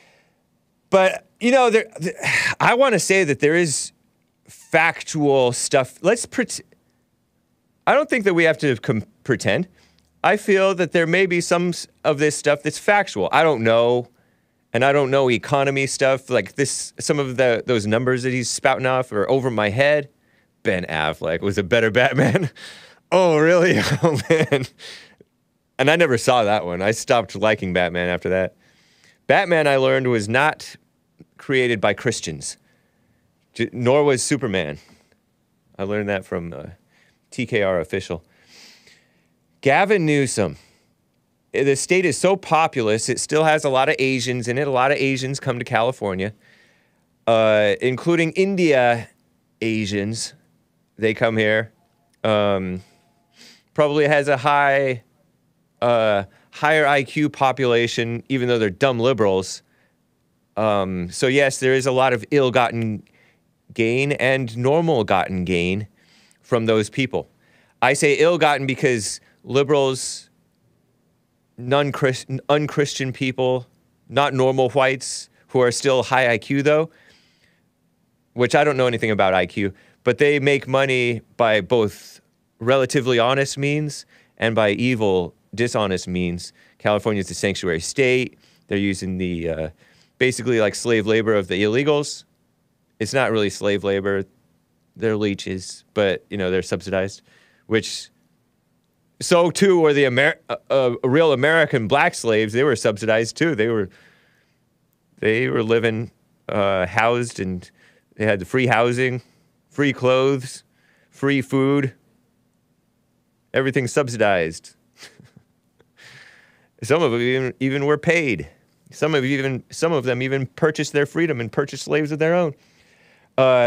But, you know, there, there, I want to say that there is factual stuff. Let's pretend. I don't think that we have to com- pretend. I feel that there may be some of this stuff that's factual. I don't know. And I don't know economy stuff. Like this, some of the those numbers that he's spouting off are over my head. Ben Affleck was a better Batman. Oh, really? Oh, man. And I never saw that one. I stopped liking Batman after that. Batman, I learned, was not created by Christians. J- nor was Superman. I learned that from uh, T K R Official. Gavin Newsom. The state is so populous, it still has a lot of Asians in it. A lot of Asians come to California, uh, including India Asians. They come here. Um, probably has a high, uh, higher I Q population, even though they're dumb liberals. Um, so yes, there is a lot of ill-gotten gain and normal-gotten gain from those people. I say ill-gotten because liberals, non-Christ- unchristian people, not normal whites who are still high I Q though, which I don't know anything about I Q, but they make money by both relatively honest means and by evil, dishonest means. California is a sanctuary state. They're using the, uh, basically like slave labor of the illegals. It's not really slave labor. They're leeches, but, you know, they're subsidized, which... So, too, were the Amer- uh, uh, real American black slaves. They were subsidized, too. They were they were living uh, housed, and they had the free housing, free clothes, free food. Everything subsidized. Some of them even, even were paid. Some of even some of them even purchased their freedom and purchased slaves of their own. Uh,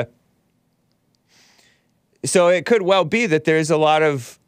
so it could well be that there's a lot of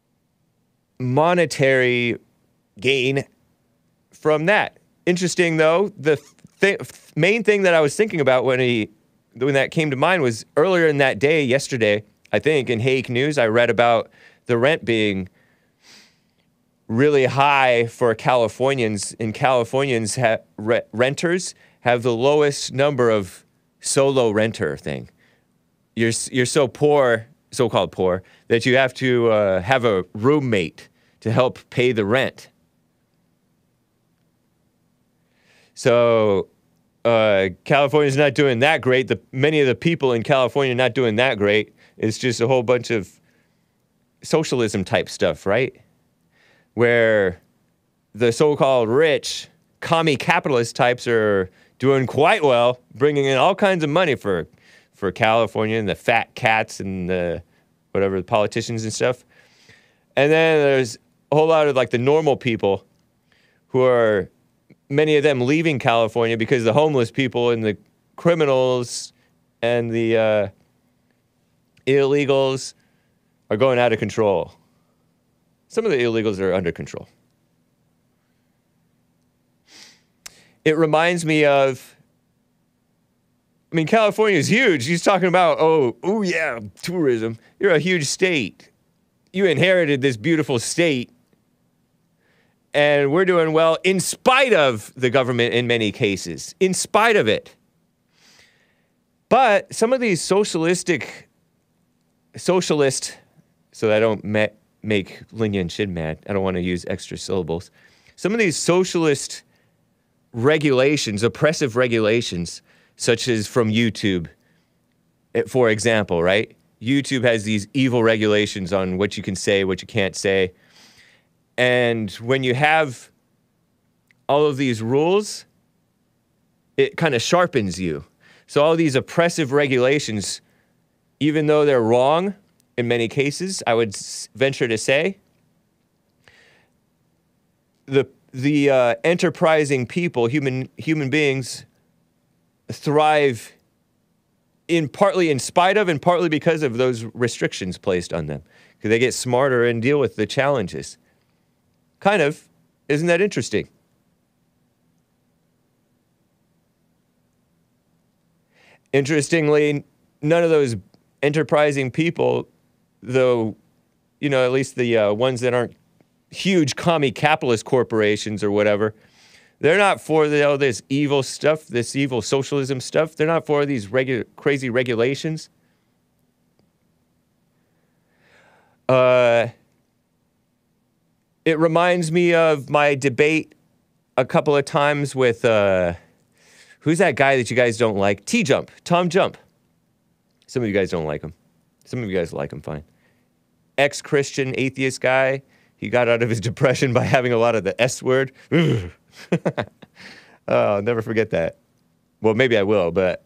monetary gain from that. Interesting, though, the th- main thing that I was thinking about when he when that came to mind was earlier in that day, yesterday, I think, in Hake News, I read about the rent being really high for Californians, and Californians ha- re- renters have the lowest number of solo renter thing. You're you're so poor, so-called poor, that you have to uh, have a roommate to help pay the rent. So uh, California's not doing that great. The many of the people in California are not doing that great. It's just a whole bunch of socialism type stuff, right? Where the so-called rich, commie capitalist types are doing quite well, bringing in all kinds of money for for California and the fat cats and the whatever, the politicians and stuff. And then there's a whole lot of like the normal people who are, many of them leaving California because the homeless people and the criminals and the uh, illegals are going out of control. Some of the illegals are under control. It reminds me of, I mean, California is huge. He's talking about, oh, oh yeah, tourism. You're a huge state. You inherited this beautiful state. And we're doing well in spite of the government in many cases. In spite of it. But some of these socialistic, socialist, so that I don't ma- make Linya and Shin mad. I don't want to use extra syllables. Some of these socialist regulations, oppressive regulations, such as from YouTube, for example, right? YouTube has these evil regulations on what you can say, what you can't say. And when you have all of these rules, it kind of sharpens you. So all these oppressive regulations, even though they're wrong in many cases, I would venture to say, the the uh, enterprising people, human human beings, thrive in partly in spite of and partly because of those restrictions placed on them, because they get smarter and deal with the challenges. Kind of. Isn't that interesting? Interestingly, none of those enterprising people, though, you know, at least the uh, ones that aren't huge commie capitalist corporations or whatever, they're not for the, all this evil stuff, this evil socialism stuff. They're not for these regu- crazy regulations. Uh... It reminds me of my debate a couple of times with, uh, who's that guy that you guys don't like? T-Jump, Tom Jump. Some of you guys don't like him. Some of you guys like him fine. Ex-Christian, atheist guy. He got out of his depression by having a lot of the S word. Oh, I'll never forget that. Well, maybe I will, but...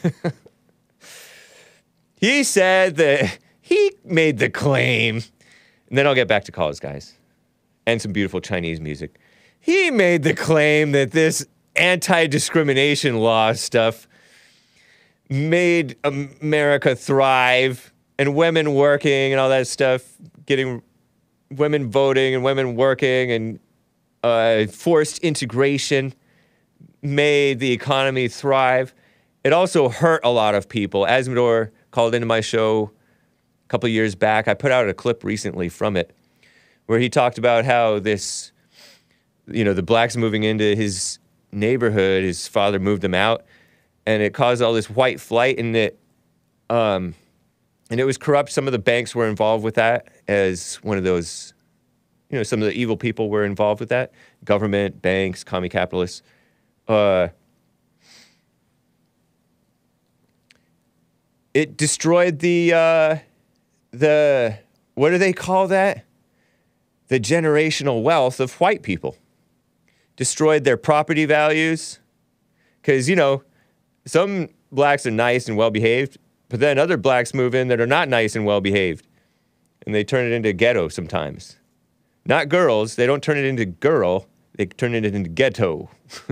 He said that he made the claim, and then I'll get back to calls, guys. And some beautiful Chinese music. He made the claim that this anti-discrimination law stuff made America thrive, and women working and all that stuff, getting women voting and women working and uh, forced integration made the economy thrive. It also hurt a lot of people. Asmodor called into my show a couple years back. I put out a clip recently from it, where he talked about how this, you know, the blacks moving into his neighborhood, his father moved them out, and it caused all this white flight, and it, um, and it was corrupt. Some of the banks were involved with that as one of those, you know, some of the evil people were involved with that. Government, banks, commie capitalists. Uh, it destroyed the, uh, the, what do they call that? The generational wealth of white people. Destroyed their property values. Because, you know, some blacks are nice and well-behaved, but then other blacks move in that are not nice and well-behaved. And they turn it into ghetto sometimes. Not girls. They don't turn it into girl. They turn it into ghetto.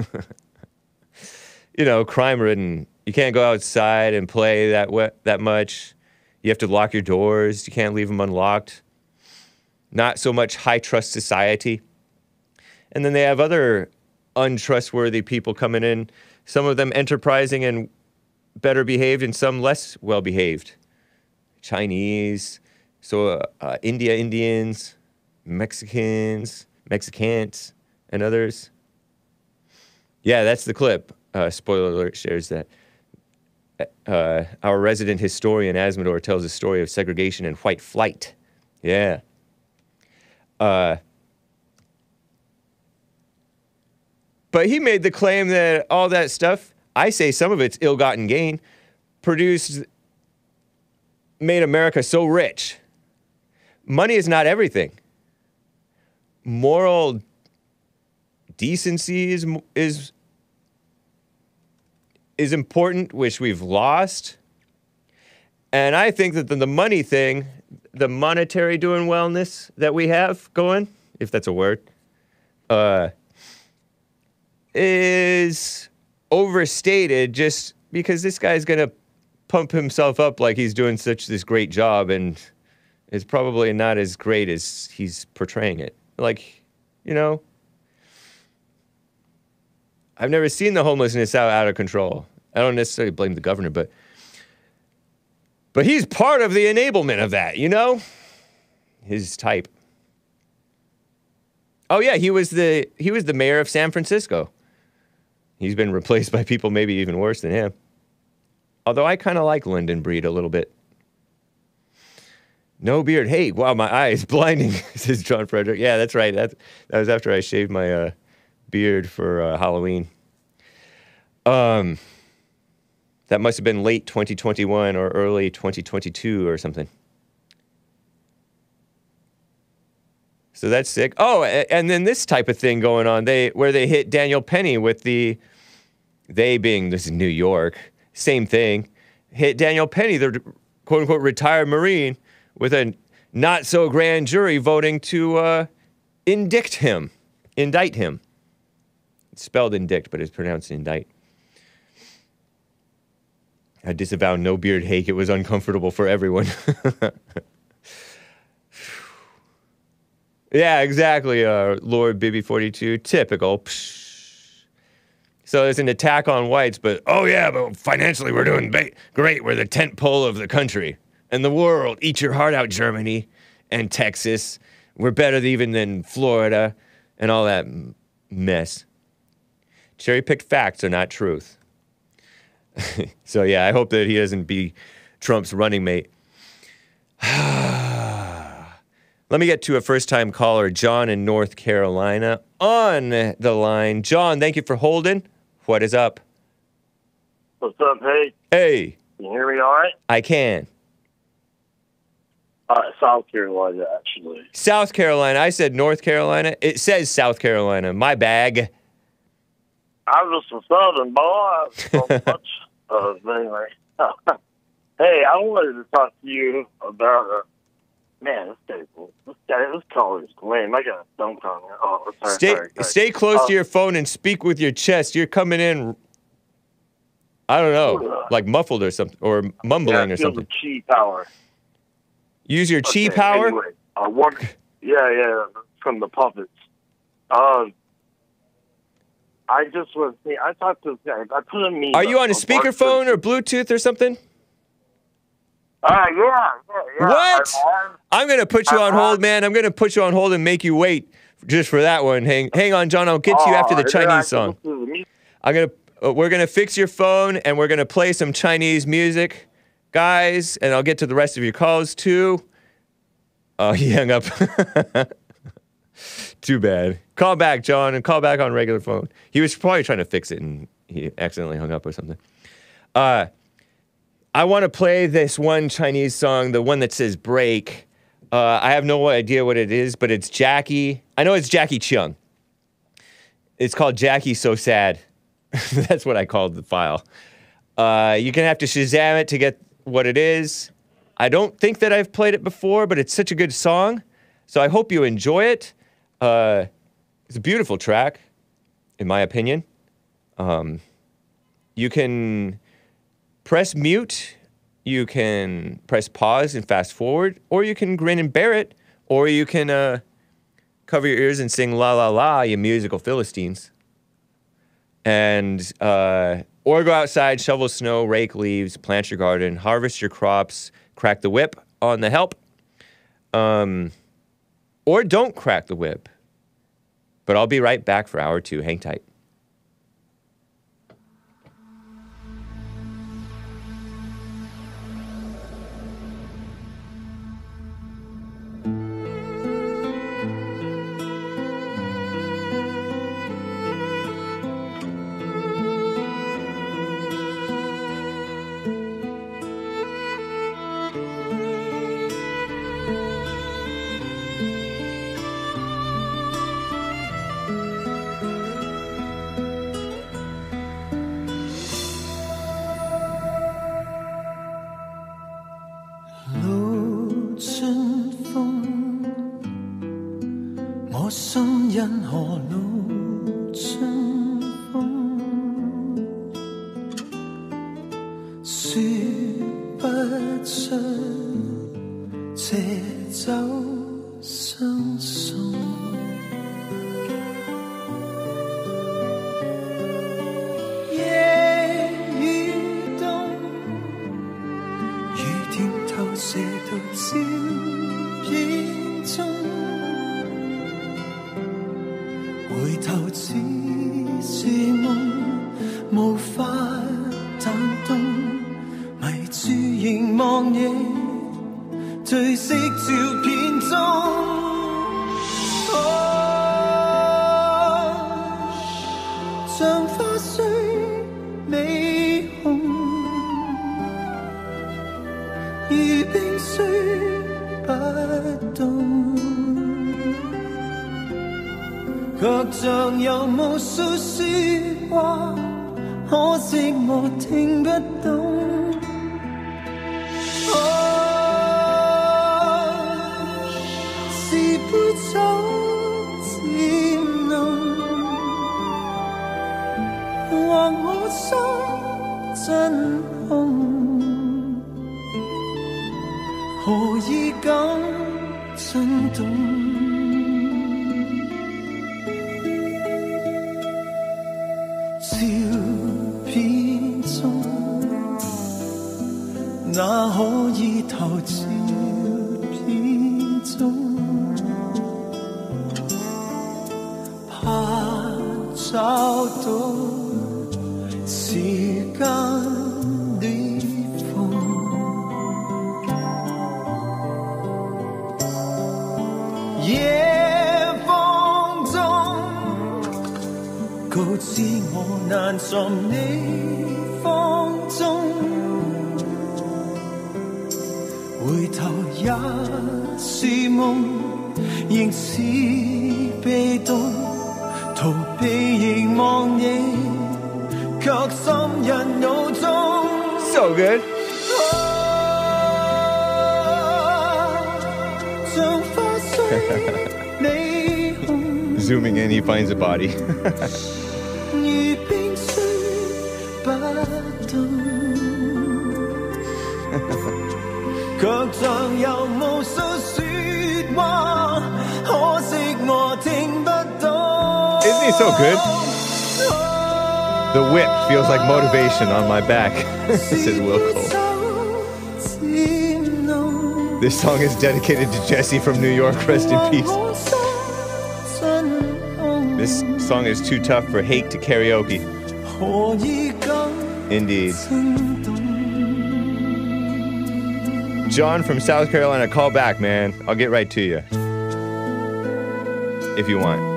You know, crime-ridden. You can't go outside and play that we- that much. You have to lock your doors. You can't leave them unlocked. Not so much high-trust society. And then they have other untrustworthy people coming in, some of them enterprising and better behaved, and some less well-behaved. Chinese, so uh, uh, India Indians, Mexicans, Mexicans, and others. Yeah, that's the clip. Uh, spoiler alert shares that. Uh, our resident historian, Asmodor, tells a story of segregation and white flight. Yeah. Uh, but he made the claim that all that stuff, I say some of it's ill-gotten gain, produced, made America so rich. Money is not everything. Moral decency is is is important, which we've lost. And I think that the, the money thing, the monetary doing wellness that we have going, if that's a word, uh, is overstated just because this guy's going to pump himself up like he's doing such this great job and is probably not as great as he's portraying it. Like, you know, I've never seen the homelessness out, out of control. I don't necessarily blame the governor, but but he's part of the enablement of that, you know? His type. Oh yeah, he was the he was the mayor of San Francisco. He's been replaced by people maybe even worse than him. Although I kind of like Lyndon Breed a little bit. No beard. Hey, wow, my eye is blinding, says John Frederick. Yeah, that's right. That, that was after I shaved my uh, beard for uh, Halloween. Um, that must have been late twenty twenty-one or early twenty twenty-two or something. So that's sick. Oh, and then this type of thing going on, they where they hit Daniel Penny with the, they being, this is New York, same thing, hit Daniel Penny, the quote-unquote retired Marine, with a not-so-grand jury voting to uh, indict him, indict him. It's spelled indict, but it's pronounced indict. I disavow no beard Hake. It was uncomfortable for everyone. Yeah, exactly, uh, Lord Bibby forty-two. Typical. Psh. So there's an attack on whites, but, oh yeah, but financially we're doing ba- great. We're the tent pole of the country and the world. Eat your heart out, Germany and Texas. We're better even than Florida and all that mess. Cherry-picked facts are not truth. So yeah, I hope that he doesn't be Trump's running mate. Let me get to a first-time caller, John in North Carolina, on the line. John, thank you for holding. What is up? What's up, hey? Hey. Can you hear me all right? I can. Uh, South Carolina, actually. South Carolina. I said North Carolina. It says South Carolina. My bag. I was from Southern, boy. So much of anyway. Hey, I wanted to talk to you about... Uh, Man, this guy, this guy, this caller is lame. I got a dunk on you. Oh, sorry, stay, sorry, sorry. Stay close uh, to your phone and speak with your chest. You're coming in, I don't know, uh, like muffled or something, or mumbling yeah, or something. Chi power. Use your okay, chi power? Anyway, uh, one, yeah, yeah, from the puppets. Um, I just was, I talked to this guy. I put a meme. Are you on a speakerphone or Bluetooth or something? Uh, yeah, yeah, yeah. What? I'm, I'm going to put you I'm on hold, on. man. I'm going to put you on hold and make you wait just for that one. Hang hang on, John. I'll get to you after the Chinese song. I'm going to uh, we're going to fix your phone and we're going to play some Chinese music, guys, and I'll get to the rest of your calls too. Oh, he hung up. Too bad. Call back, John, and call back on regular phone. He was probably trying to fix it and he accidentally hung up or something. Uh I want to play this one Chinese song, the one that says break. Uh, I have no idea what it is, but it's Jacky. I know it's Jacky Cheung. It's called Jacky So Sad. That's what I called the file. Uh, you're going to have to Shazam it to get what it is. I don't think that I've played it before, but it's such a good song. So I hope you enjoy it. Uh, it's a beautiful track, in my opinion. Um, you can... Press mute, you can press pause and fast forward, or you can grin and bear it, or you can uh, cover your ears and sing la la la, you musical Philistines. And, uh, or go outside, shovel snow, rake leaves, plant your garden, harvest your crops, crack the whip on the help. Um, or don't crack the whip. But I'll be right back for hour two. Hang tight. 這走相送。夜與冬，雨點投射到照片中，回頭只是夢，無法彈動，迷住凝望你褪色照片中，哦，像花雖美紅，如冰雖不動，卻像有無數説話，可惜我聽不懂。酒漸濃，或我心真空，何以敢震動？照片中，哪可以投照片中？找到時間裂縫，夜風中告知我難在你方中，回頭也是夢，仍似被動。逃避凝望你，卻深印腦中。 So good. 像花雖美紅 Zooming in, he finds a body. 如冰雖不動，卻像有無數説話，可惜我聽不到。 Isn't he so good? The whip feels like motivation on my back, says Will Cole. This song is dedicated to Jesse from New York, rest in peace. This song is too tough for Hake to karaoke. Indeed. John from South Carolina, call back, man. I'll get right to you. If you want.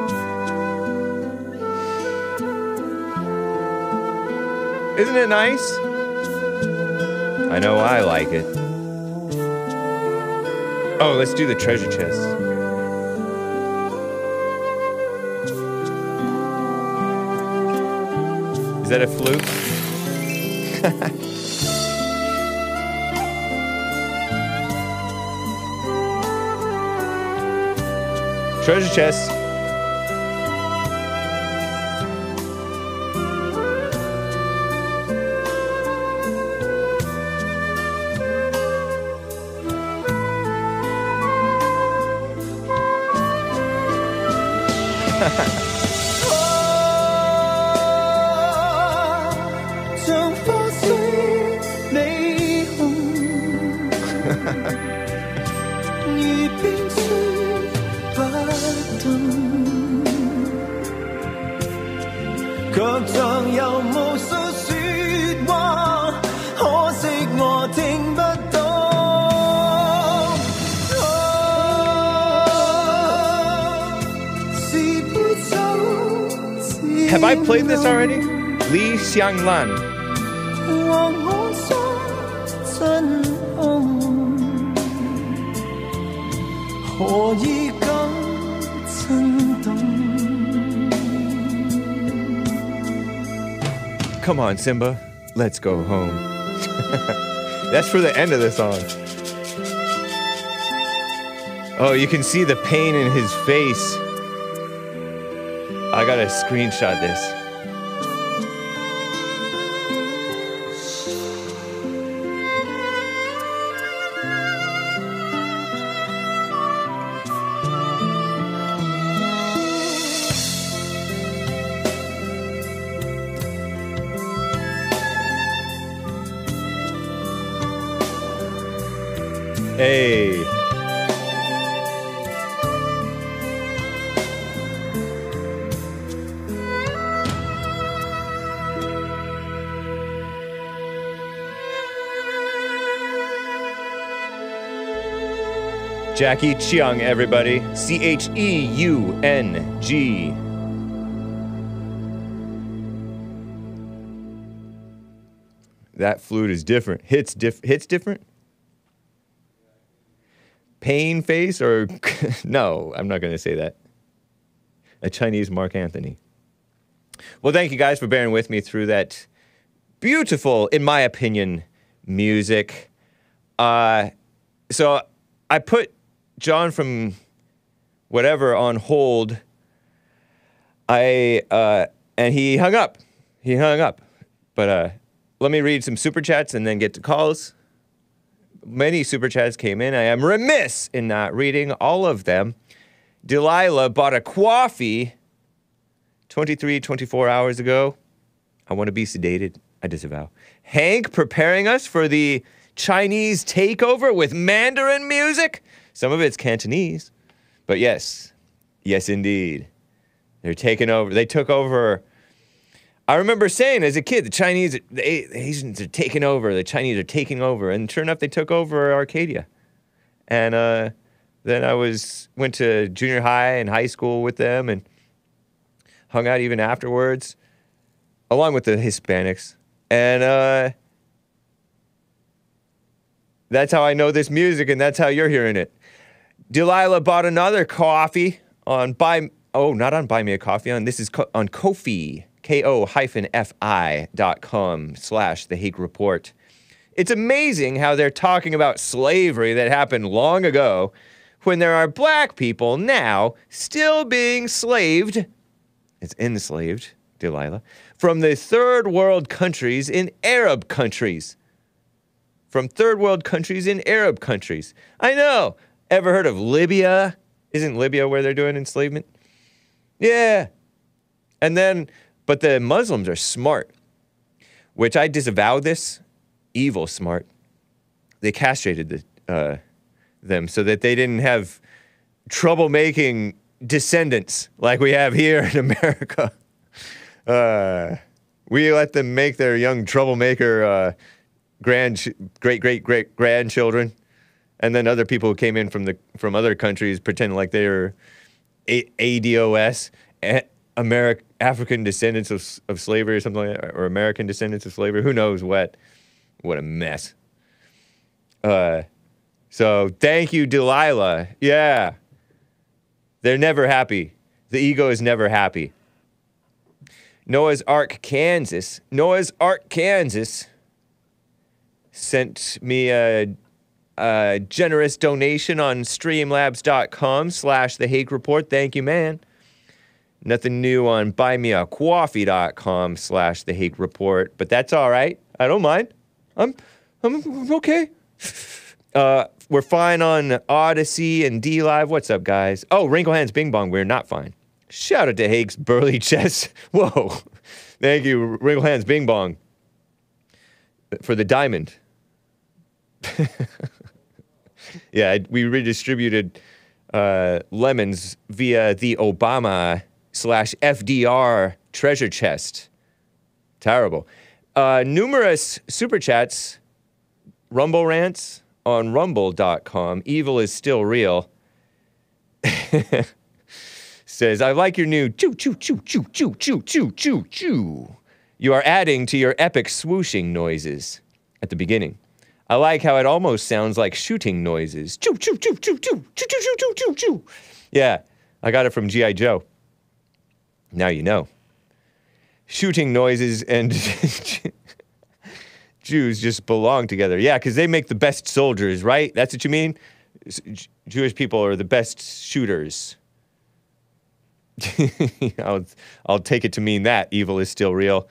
Isn't it nice? I know I like it. Oh, let's do the treasure chest. Is that a fluke? Treasure chest. Have I played this already? Li Xiang Lan. Come on, Simba. Let's go home. That's for the end of the song. Oh, you can see the pain in his face. I gotta screenshot this. Hey. Jacky Cheung, everybody. C H E U N G. That flute is different. Hits diff hits different? Pain face or... No, I'm not going to say that. A Chinese Mark Anthony. Well, thank you guys for bearing with me through that beautiful, in my opinion, music. Uh, so I put John from whatever on hold. I uh, and he hung up. He hung up. But uh, let me read some super chats and then get to calls. Many super chats came in. I am remiss in not reading all of them. Delilah bought a coffee twenty-three, twenty-four hours ago. I want to be sedated. I disavow. Hank preparing us for the Chinese takeover with Mandarin music. Some of it's Cantonese. But yes, yes indeed. They're taking over. They took over. I remember saying as a kid, the Chinese, the Asians are taking over. The Chinese are taking over. And sure enough, they took over Arcadia. And uh, then I was went to junior high and high school with them and hung out even afterwards, along with the Hispanics. And uh, that's how I know this music, and that's how you're hearing it. Delilah bought another coffee on Buy... Oh, not on Buy Me a Coffee. On This is co on Ko-fi. K-O-F-I dot com slash The Hake Report. It's amazing how they're talking about slavery that happened long ago when there are black people now still being slaved. It's enslaved, Delilah. From the third world countries in Arab countries. From third world countries in Arab countries. I know. Ever heard of Libya? Isn't Libya where they're doing enslavement? Yeah. And then, but the Muslims are smart, which I disavow this. Evil smart. They castrated the, uh, them so that they didn't have troublemaking descendants like we have here in America. Uh, we let them make their young troublemaker uh, grand, great, great, great grandchildren. And then other people who came in from the from other countries pretending like they were A D O S, Ameri African descendants of, of slavery or something like that, or American descendants of slavery. Who knows what? What a mess. Uh, so thank you, Delilah. Yeah. They're never happy. The ego is never happy. Noah's Ark, Kansas. Noah's Ark, Kansas sent me a... Uh, generous donation on streamlabs dot com slash The Hake Report. Thank you, man. Nothing new on buy me a coffee dot com slash The Hake Report, but that's all right. I don't mind. I'm, I'm okay. Uh, we're fine on Odyssey and D Live. What's up, guys? Oh, Wrinkle Hands Bing Bong. We're not fine. Shout out to Hake's burly chest. Whoa. Thank you, Wrinkle Hands Bing Bong, for the diamond. Yeah, we redistributed uh, lemons via the Obama slash F D R treasure chest. Terrible. Uh, numerous super chats, Rumble rants on rumble dot com. Evil is still real. Says, I like your new choo choo choo choo choo choo choo choo choo. You are adding to your epic swooshing noises at the beginning. I like how it almost sounds like shooting noises. Choo, choo, choo, choo, choo, choo, choo, choo, choo, choo, choo. Yeah, I got it from G I Joe. Now you know. Shooting noises and Jews just belong together. Yeah, because they make the best soldiers, right? That's what you mean? Jewish people are the best shooters. I'll, I'll take it to mean that. Evil is still real.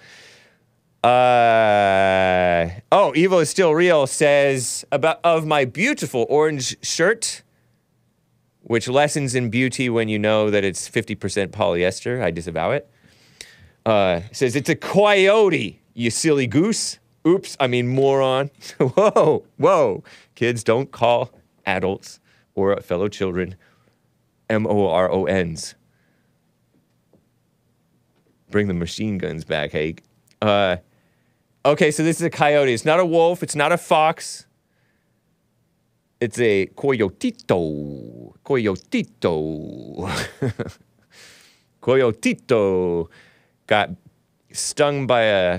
Uh, oh, Evil is still real says about of my beautiful orange shirt, which lessens in beauty when you know that it's fifty percent polyester. I disavow it. Uh, says it's a coyote, you silly goose. Oops, I mean moron. Whoa, whoa. Kids, don't call adults or fellow children, M O R O Ns. Bring the machine guns back, Hake. Uh, okay, so this is a coyote. It's not a wolf. It's not a fox. It's a coyotito. Coyotito. Coyotito got stung by a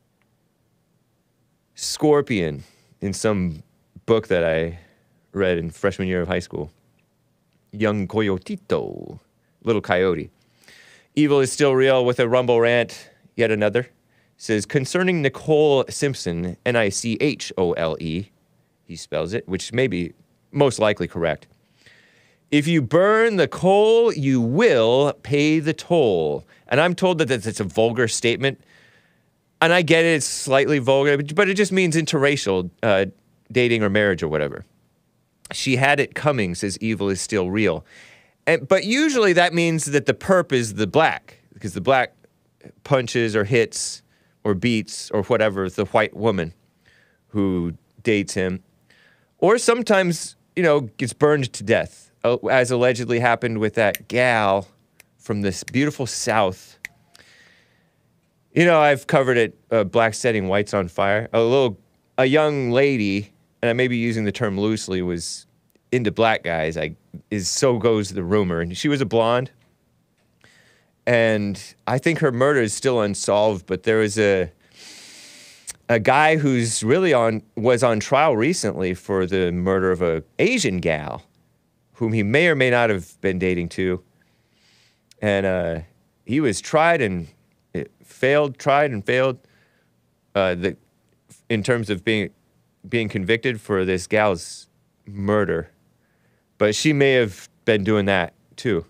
scorpion in some book that I read in freshman year of high school. Young Coyotito. Little coyote. Evil is still real with a Rumble rant. Yet another. Says, concerning Nicole Simpson, N I C H O L E, he spells it, which may be most likely correct. If you burn the coal, you will pay the toll. And I'm told that that's a vulgar statement. And I get it, it's slightly vulgar, but it just means interracial uh, dating or marriage or whatever. She had it coming, says evil is still real. And, but usually that means that the perp is the black, because the black punches or hits or beats or whatever the white woman who dates him. Or sometimes, you know, gets burned to death, as allegedly happened with that gal from this beautiful South. You know, I've covered it, uh, black setting whites on fire. A little, a young lady, and I may be using the term loosely, was into black guys. I is so goes the rumor, and she was a blonde. And I think her murder is still unsolved, but there was a a guy who's really on was on trial recently for the murder of a Asian gal, whom he may or may not have been dating too. And uh, he was tried and it failed, tried and failed. Uh, the in terms of being being convicted for this gal's murder, but she may have been doing that too.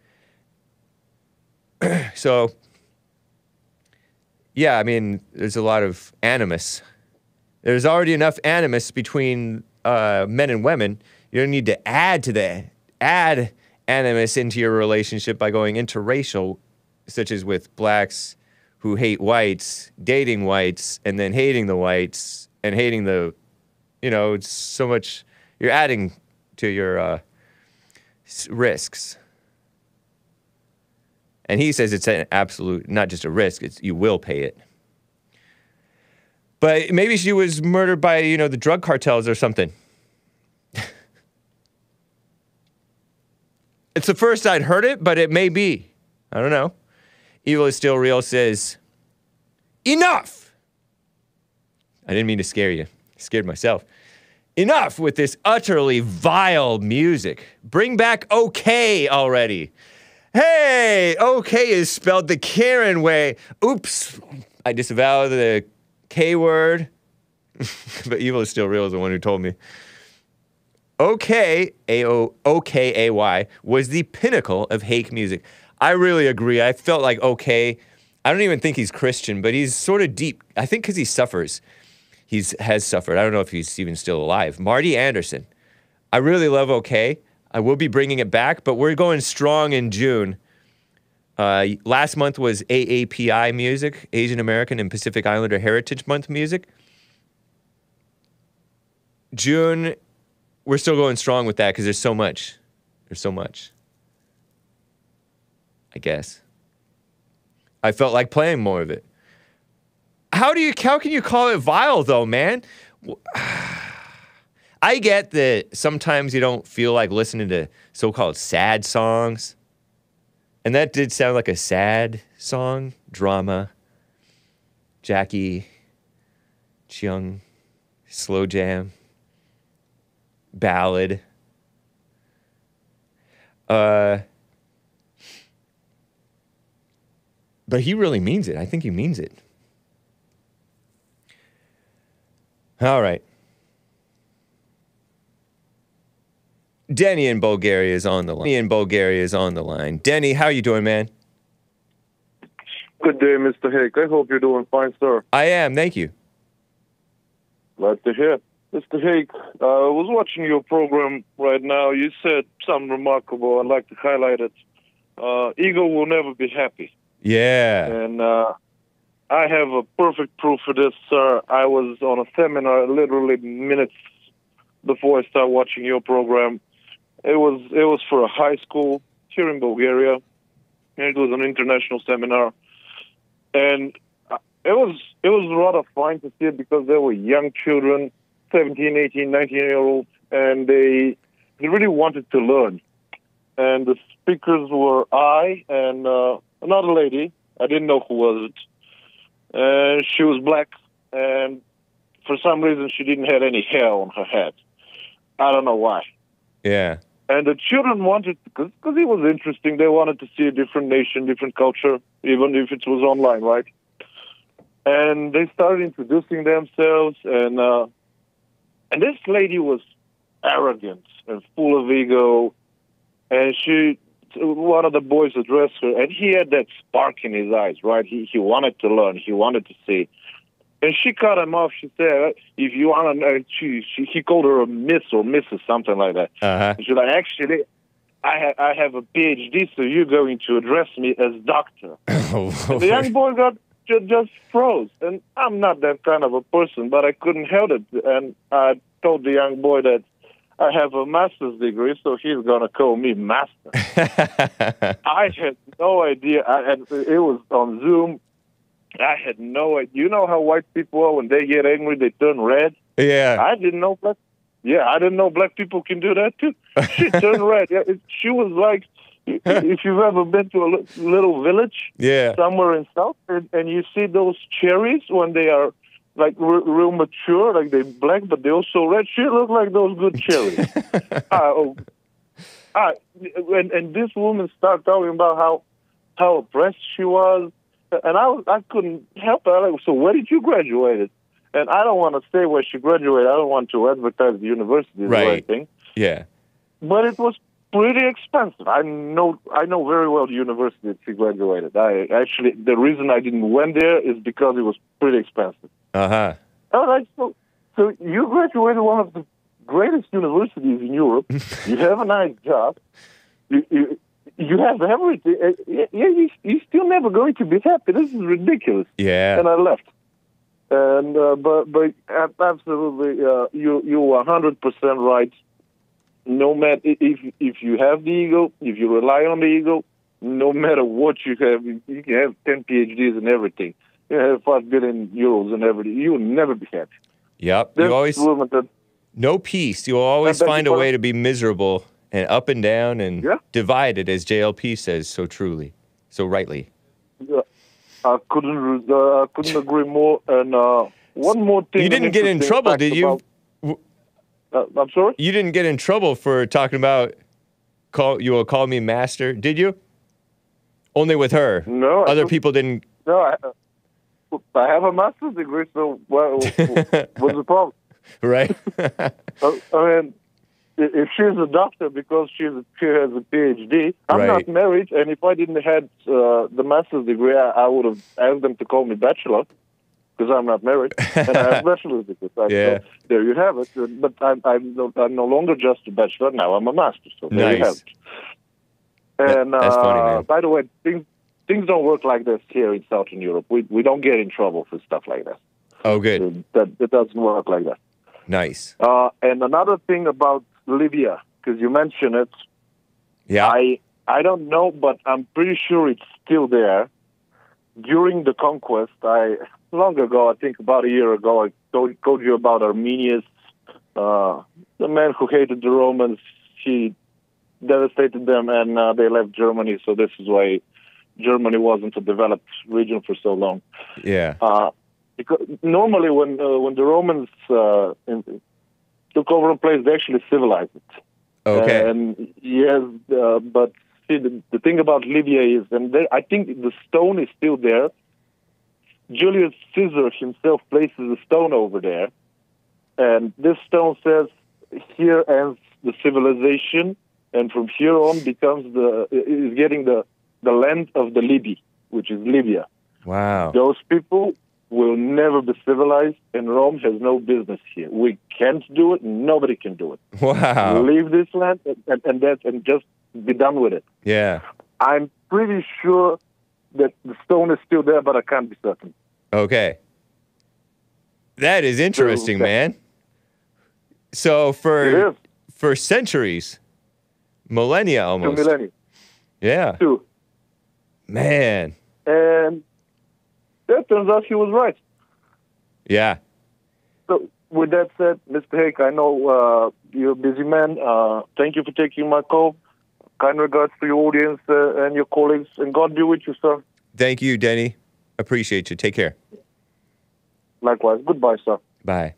So, yeah, I mean, there's a lot of animus. There's already enough animus between uh, men and women. You don't need to add to the add animus into your relationship by going interracial, such as with blacks who hate whites, dating whites, and then hating the whites and hating the, you know, it's so much. You're adding to your uh, risks. And he says it's an absolute, not just a risk, it's you will pay it. But maybe she was murdered by, you know, the drug cartels or something. It's the first I'd heard it, but it may be. I don't know. Evil is still real says, enough! I didn't mean to scare you. I scared myself. Enough with this utterly vile music. Bring back OK already. Hey, okay is spelled the Karen way. Oops, I disavow the K word. But evil is still real is the one who told me. Okay, A O O K A Y, was the pinnacle of Hake music. I really agree. I felt like okay. I don't even think he's Christian, but he's sort of deep. I think because he suffers. He's has suffered. I don't know if he's even still alive. Marty Anderson. I really love okay. I will be bringing it back, but we're going strong in June. Uh, last month was A A P I music, Asian American and Pacific Islander Heritage Month music. June, we're still going strong with that because there's so much. There's so much. I guess. I felt like playing more of it. How do you, how can you call it vile though, man? I get that sometimes you don't feel like listening to so-called sad songs. And that did sound like a sad song. Drama. Jacky. Cheung. Slow jam. Ballad. Uh, but he really means it. I think he means it. All right. Denny in Bulgaria is on the line. Denny in Bulgaria is on the line. Denny, how you doing, man? Good day, Mister Hake. I hope you're doing fine, sir. I am, thank you. Glad to hear. Mister Hake, uh, I was watching your program right now. You said something remarkable. I'd like to highlight it. Uh, ego will never be happy. Yeah. And uh, I have a perfect proof for this, sir. I was on a seminar literally minutes before I started watching your program. It was it was for a high school here in Bulgaria, and it was an international seminar. And it was it was rather fun to see it because they were young children, seventeen, eighteen, nineteen-year-olds, and they they really wanted to learn. And the speakers were I and uh, another lady. I didn't know who was it. And she was black, and for some reason she didn't have any hair on her head. I don't know why. Yeah. And the children wanted, because it was interesting, they wanted to see a different nation, different culture, even if it was online, right? And they started introducing themselves, and uh, and this lady was arrogant and full of ego, and she, one of the boys addressed her, and he had that spark in his eyes, right? He he wanted to learn, he wanted to see. And she cut him off. She said, if you want to know, she, she, he called her a miss or missus, something like that. Uh-huh. She's like, actually, I, ha- I have a P H D, so you're going to address me as doctor. And the young boy got ju- just froze. And I'm not that kind of a person, but I couldn't help it. And I told the young boy that I have a master's degree, so he's going to call me master. I had no idea. I had, it was on Zoom. I had no idea. You know how white people are when they get angry, they turn red? Yeah. I didn't know black. Yeah, I didn't know black people can do that too. She turned red. Yeah, it, she was like, if you've ever been to a li- little village, yeah, somewhere in South, and, and you see those cherries when they are like r- real mature, like they're black, but they're also red. She looked like those good cherries. uh, oh, uh, and, and this woman started talking about how how oppressed she was. And I, I couldn't help it. I like, so where did you graduate? And I don't want to say where she graduated. I don't want to advertise the university right. or anything. Yeah. But it was pretty expensive. I know I know very well the university that she graduated. I actually, the reason I didn't went there is because it was pretty expensive. Uh-huh. I was like, so, so you graduated one of the greatest universities in Europe. You have a nice job. You, you, You have everything. Yeah, you, you're still never going to be happy. This is ridiculous. Yeah. And I left. And uh, but but absolutely, uh, you you are one hundred percent right. No matter if if you have the ego, if you rely on the ego, no matter what you have, you can have ten P H Ds and everything. You have five billion euros and everything. You will never be happy. Yep. There's you always that, no peace. You'll always find a way to be miserable. And up and down and yeah. divided, as J L P says so truly, so rightly. Yeah, I couldn't, uh, I couldn't agree more. And uh, one more thing. You didn't get in trouble, did you? About, uh, I'm sorry? You didn't get in trouble for talking about, call you will call me master, did you? Only with her. No. Other I, people didn't. No, I, I have a master's degree, so what, what's the problem? Right. uh, I mean, if she's a doctor because she's a, she has a P H D, I'm right. not married, and if I didn't have uh, the master's degree, I, I would have asked them to call me bachelor because I'm not married, and I have a bachelor's degree. Right? Yeah. So there you have it. But I'm, I'm, no, I'm no longer just a bachelor now. I'm a master. So there nice. you have it. And That's uh, funny, man. by the way, things things don't work like this here in Southern Europe. We we don't get in trouble for stuff like that. Oh, good. That it doesn't work like that. Nice. Uh, and another thing about Libya, because you mentioned it. Yeah. I I don't know, but I'm pretty sure it's still there. During the conquest, I long ago, I think about a year ago, I told, told you about Armenians, uh, the man who hated the Romans. He devastated them, and uh, they left Germany. So this is why Germany wasn't a developed region for so long. Yeah. Uh, because normally, when uh, when the Romans uh, in, took over a place, they actually civilized it. Okay. And yes, uh, but see, the, the thing about Libya is, and they, I think the stone is still there. Julius Caesar himself places a stone over there, and this stone says, "Here ends the civilization, and from here on becomes the is getting the the land of the Libi, which is Libya." Wow. Those people will never be civilized, and Rome has no business here. We can't do it. Nobody can do it. Wow. Leave this land and, and, and that and just be done with it. Yeah. I'm pretty sure that the stone is still there, but I can't be certain. Okay. That is interesting, So, man. So for It is. for centuries, millennia Two almost. millennia. Yeah. Two. Man. And that turns out he was right. Yeah. So with that said, Mister Hake, I know uh, you're a busy man. Uh, thank you for taking my call. Kind regards to your audience uh, and your colleagues, and God be with you, sir. Thank you, Denny. Appreciate you. Take care. Likewise. Goodbye, sir. Bye.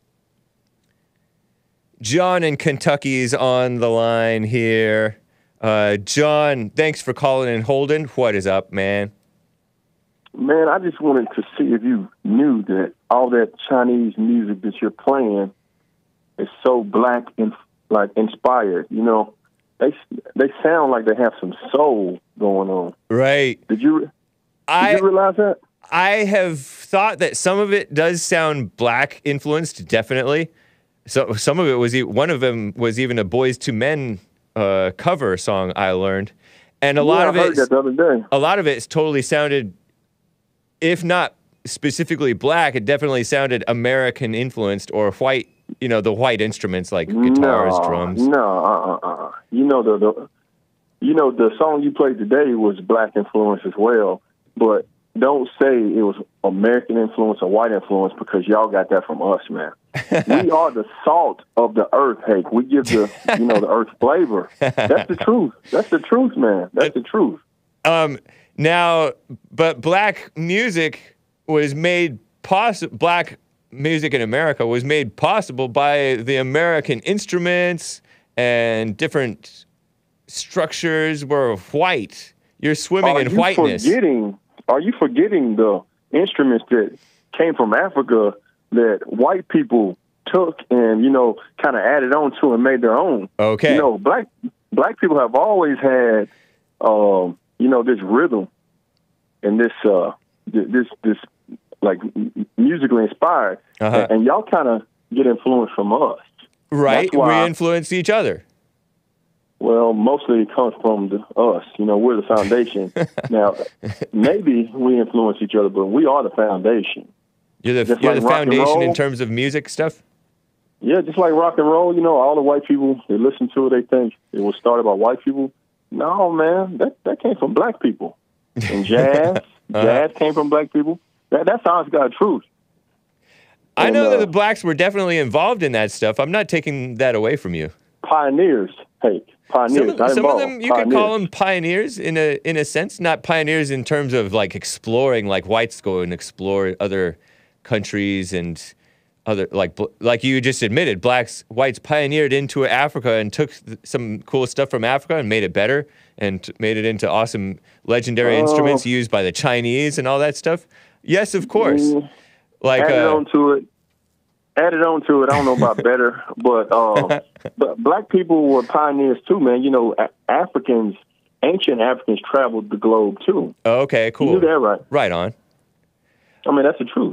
John in Kentucky's on the line here. Uh, John, thanks for calling and holding. What is up, man? Man, I just wanted to see if you knew that all that Chinese music that you're playing is so black and like inspired. You know, they they sound like they have some soul going on. Right. Did you did I, you realize that? I have thought that some of it does sound black influenced, definitely. So some of it was, e- one of them was even a Boys to Men uh, cover song I learned. And a Yeah, lot I of heard it, that the other day. a lot of it totally sounded, if not specifically black, it definitely sounded American influenced or white, you know, the white instruments like guitars, no, drums. No, uh, uh, uh. You know the, the, you know the song you played today was black influence as well, but don't say it was American influence or white influence because y'all got that from us, man. We are the salt of the earth, Hake. We give the, you know, the earth flavor. That's the truth. That's the truth, man. That's the truth. Um, now, but black music was made possible. Black music in America was made possible by the American instruments and different structures were white. You're swimming are in you whiteness. Forgetting, are you forgetting the instruments that came from Africa that white people took and, you know, kind of added on to and made their own? Okay. You know, black black people have always had, um, you know, this rhythm and this, uh, this, this, like musically inspired, Uh-huh. and, and y'all kind of get influence from us. Right. That's why- We influence each other. Well, mostly it comes from the, us. You know, we're the foundation. Now, maybe we influence each other, but we are the foundation. You're the, Just you're like the rock and foundation in roll. terms of music stuff? Yeah, just like rock and roll, you know, all the white people, they listen to it, they think it was started by white people. No, man, that, that came from black people. And jazz, Uh-huh. jazz came from black people. That, that's honest God truth. I And, know uh, that the blacks were definitely involved in that stuff. I'm not taking that away from you. Pioneers, hey, pioneers. Some of, not some of involved, them, you pioneers. could call them pioneers in a in a sense. Not pioneers in terms of like exploring, like whites go and explore other countries and other like bl- like you just admitted, blacks whites pioneered into Africa and took th- some cool stuff from Africa and made it better and t- made it into awesome legendary Oh. instruments used by the Chinese and all that stuff. Yes, of course. Mm, Like added uh, on to it. Added on to it. I don't know about better, but um, but black people were pioneers too, man. You know, a- Africans, ancient Africans traveled the globe too. okay, cool. You knew that, right? Right on. I mean, that's the truth.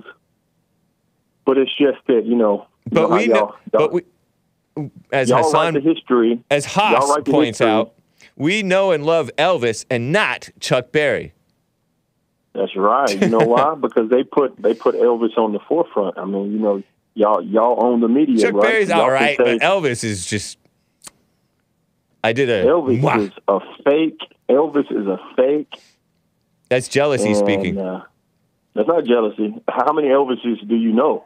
But it's just that you know. you But know how we know, y'all- but we, as y'all Hassan, write the history. as y'all Haas write the points history. out, we know and love Elvis and not Chuck Berry. That's right. You know why? Because they put they put Elvis on the forefront. I mean, you know, y'all y'all own the media, Chuck right? Berry's Y'all all can right, say but Elvis is just. I did a. Elvis Mwah. is a fake. Elvis is a fake. That's jealousy and, speaking. Uh, that's not jealousy. How many Elvises do you know?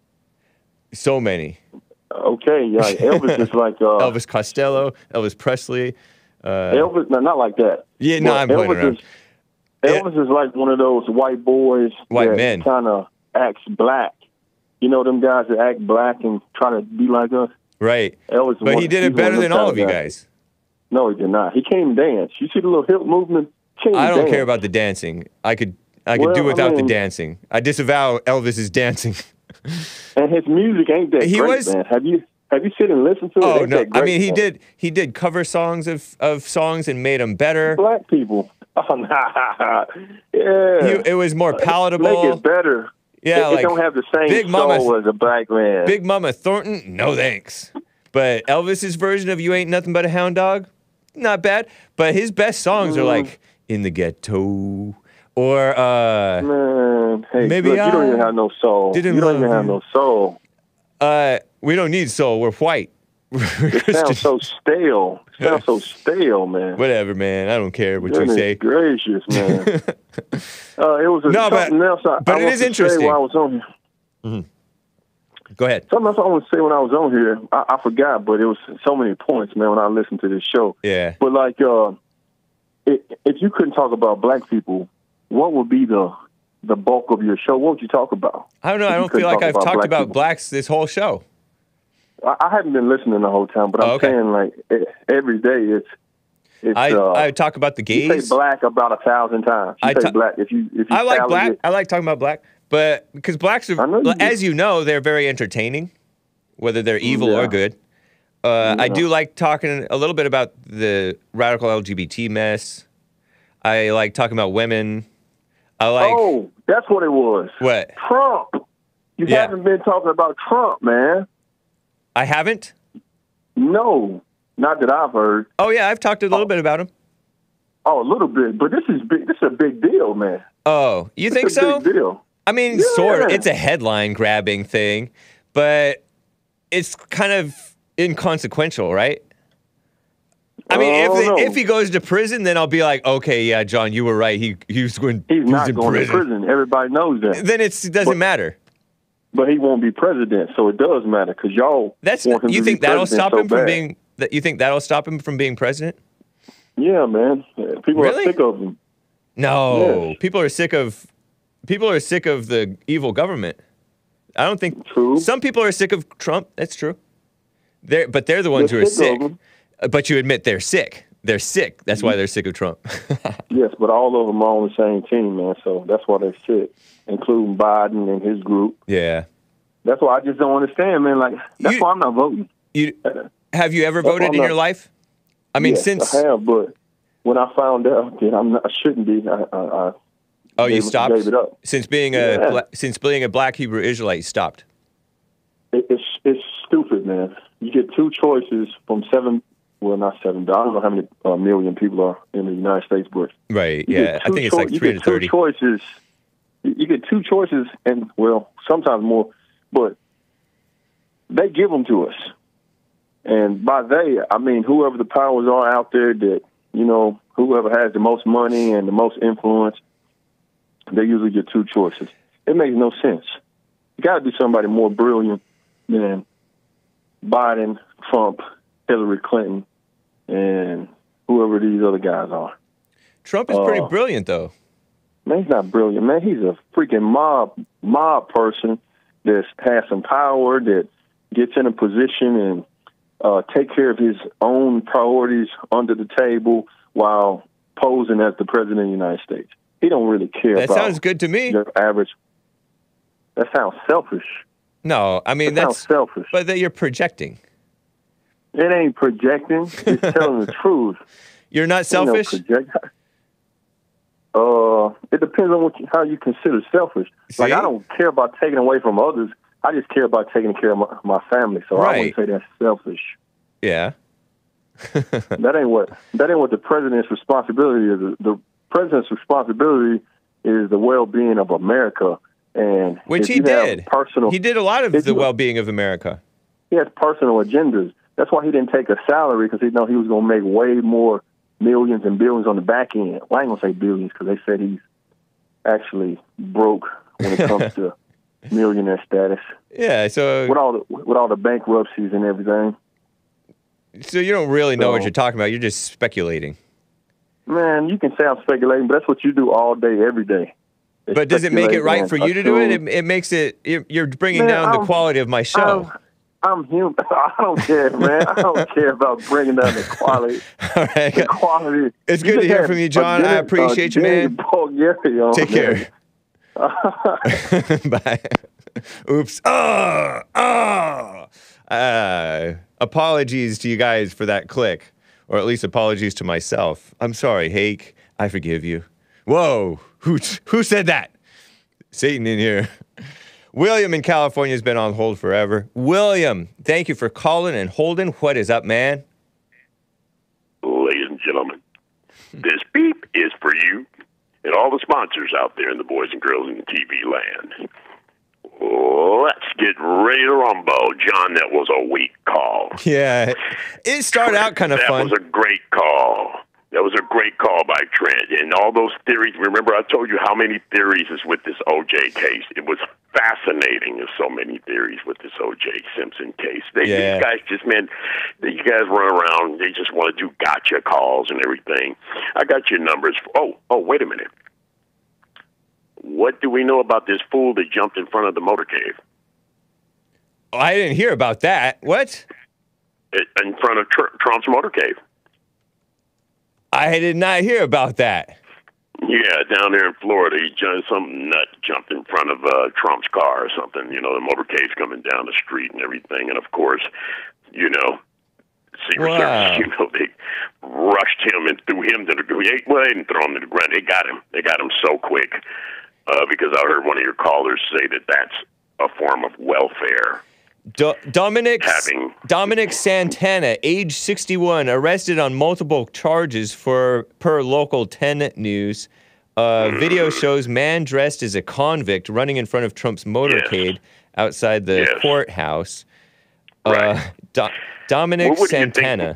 So many. Okay, yeah, Elvis is like uh, Elvis Costello, Elvis Presley. Uh, Elvis. No, not like that. Yeah, no, But I'm playing Elvis around. is Elvis is like one of those white boys White that men. kind of acts black. You know them guys that act black and try to be like us. Right. Elvis, is But one- he did he's it better one than them all kind of you guys. guys. No, he did not. He can't even dance. You see the little hip movement? Can't I even don't dance. care about the dancing. I could I could Well, do I without mean- the dancing. I disavow Elvis's dancing. And his music ain't that He great, was- man. Have you have you sit and listen to it? Oh Ain't no! that I great, mean, he man. did he did cover songs of, of songs and made them better. Black people. Oh, nah. Yeah. He, it was more palatable. Make it better. Yeah, it, like it don't have the same Big soul Mama- as a black man. Big Mama Thornton, no thanks. But Elvis's version of "You Ain't Nothing But a Hound Dog," not bad. But his best songs are Mm. like "In the Ghetto" or uh, Man, hey, Maybe look, you don't I even have no soul. You didn't don't even love have you. no soul. uh, We don't need soul. We're white. It sounds so stale. It sounds so stale, man. Whatever, man. I don't care what Goodness you say. Gracious, man. uh, it was a, no, but, something else I, but I it want is to interesting. say while I was on here. Mm-hmm. Go ahead. Something else I want to say when I was on here. I, I forgot, but it was so many points, man, when I listened to this show. Yeah. But, like, uh, it, if you couldn't talk about black people, what would be the the bulk of your show? What would you talk about? I don't know. I don't feel like I've about talked black about people? blacks this whole show. I, I haven't been listening the whole time, but I'm Oh, okay. saying, like, it, every day it's, it's I, uh, I talk about the gays. You say black about a thousand times. You I say ta- black. If you, if you I like tally black. it- I like talking about black. But because blacks are, know you as do. you know, they're very entertaining, whether they're evil Yeah. or good. Uh, I Yeah. do like talking a little bit about the radical L G B T mess. I like talking about women. I like. Oh, that's what it was. What? Trump. You Yeah. haven't been talking about Trump, man. I haven't? No, not that I've heard. Oh, yeah, I've talked a little bit about him. Oh, a little bit, but this is big. This is a big deal, man. Oh, you It's think a so? Big deal. I mean, Yeah. sort of. It's a headline grabbing thing, but it's kind of inconsequential, right? I mean, I if don't they, know. if he goes to prison, then I'll be like, okay, yeah, John, you were right. He he was going. He's he was not in going prison. to prison. Everybody knows that. Then it's, it doesn't But- matter. But he won't be president, so it does matter because y'all. That's want him you to think be that'll president stop so him from bad. being that you think that'll stop him from being president? Yeah, man. Yeah, People Really? are sick of him. No, Yes. people are sick of people are sick of the evil government. I don't think True. Some people are sick of Trump. That's true. They're but they're the ones They're who are sick of sick. him. Uh, But you admit they're sick. They're sick. That's why they're sick of Trump. Yes, but all of them are on the same team, man. So that's why they're sick, including Biden and his group. Yeah. That's why I just don't understand, man. Like that's You- why I'm not voting. You have you ever That's voted why in I'm your not- life? I mean, Yes, since I have, but when I found out that I'm not, I shouldn't be, I, I, I oh, you gave- stopped gave it up. since being a Yeah. bla- since being a black Hebrew Israelite, you stopped. It, it's it's stupid, man. You get two choices from seven. Well, not seven. I don't know how many uh, million people are in the United States, but Right. you Yeah. get I two think it's choi- like you three get hundred two thirty. choices. You you get two choices, and well, sometimes more, but they give them to us. And by they, I mean whoever the powers are out there that, you know, whoever has the most money and the most influence, they usually get two choices. It makes no sense. You got to be somebody more brilliant than Biden, Trump, Hillary Clinton, and whoever these other guys are. Trump is pretty Uh, brilliant, though. Man, he's not brilliant, man. He's a freaking mob mob person that has some power, that gets in a position and uh, take care of his own priorities under the table while posing as the president of the United States. He don't really care That about sounds good to me. your average. That sounds selfish. No, I mean That that's sounds selfish. but that you're projecting. It ain't projecting. It's telling the truth. You're not Ain't no selfish. project- Uh, it depends on what you, how you consider selfish. Like See? I don't care about taking away from others. I just care about taking care of my, my family. So I Right. wouldn't say that's selfish. Yeah. That ain't what that ain't what the president's responsibility is. The, the president's responsibility is the well-being of America. And Which if he you have did. Personal, He did a lot of if the you- well-being of America. He has personal agendas. That's why he didn't take a salary, because he know he was going to make way more millions and billions on the back end. Well, I ain't going to say billions because they said he's actually broke when it comes to millionaire status. Yeah. So With all the with all the bankruptcies and everything. so you don't really know what So- you're talking about. You're just speculating. Man, you can say I'm speculating, but that's what you do all day, every day. Is But does it make it speculate right and for you to do it? assume. It, it makes it. You're, you're bringing Man, down the I'm- quality of my show. I'm, I'm human. I don't care, man. I don't care about bringing down the quality. All right. The quality. It's good to hear from you, John. I appreciate you, man. Take care. Bye. Oops. Oh, oh. Uh, apologies to you guys for that click, or at least apologies to myself. I'm sorry, Hake. I forgive you. Whoa. Who, who said that? Satan in here. William in California has been on hold forever. William, thank you for calling and holding. What is up, man? Ladies and gentlemen, this beep is for you and all the sponsors out there and the boys and girls in T V land. Let's get ready to rumble. John, that was a weak call. Yeah, it started out kind of that fun. That was a great call. That was a great call by Trent. And all those theories, remember I told you how many theories is with this O J case. It was fascinating. There's so many theories with this O J Simpson case. They, yeah. These guys just, man, you guys run around. They just want to do gotcha calls and everything. I got your numbers. Oh, oh, wait a minute. What do we know about this fool that jumped in front of the motorcade? Oh, I didn't hear about that. What? In front of tr- Trump's motorcade. I did not hear about that. Yeah, down there in Florida, he jumped, some nut jumped in front of uh, Trump's car or something. You know, the motorcade's coming down the street and everything. And, of course, you know, Secret wow. Service, you know, they rushed him and threw him to the ground. Well, they didn't throw him to the ground. They got him. They got him so quick uh, because I heard one of your callers say that that's a form of welfare. Do- Dominic Having, Dominic Santana, age sixty-one, arrested on multiple charges for per local ten News. Uh, mm. Video shows man dressed as a convict running in front of Trump's motorcade yes. outside the yes. courthouse. Right. Uh, Do- Dominic well, Santana.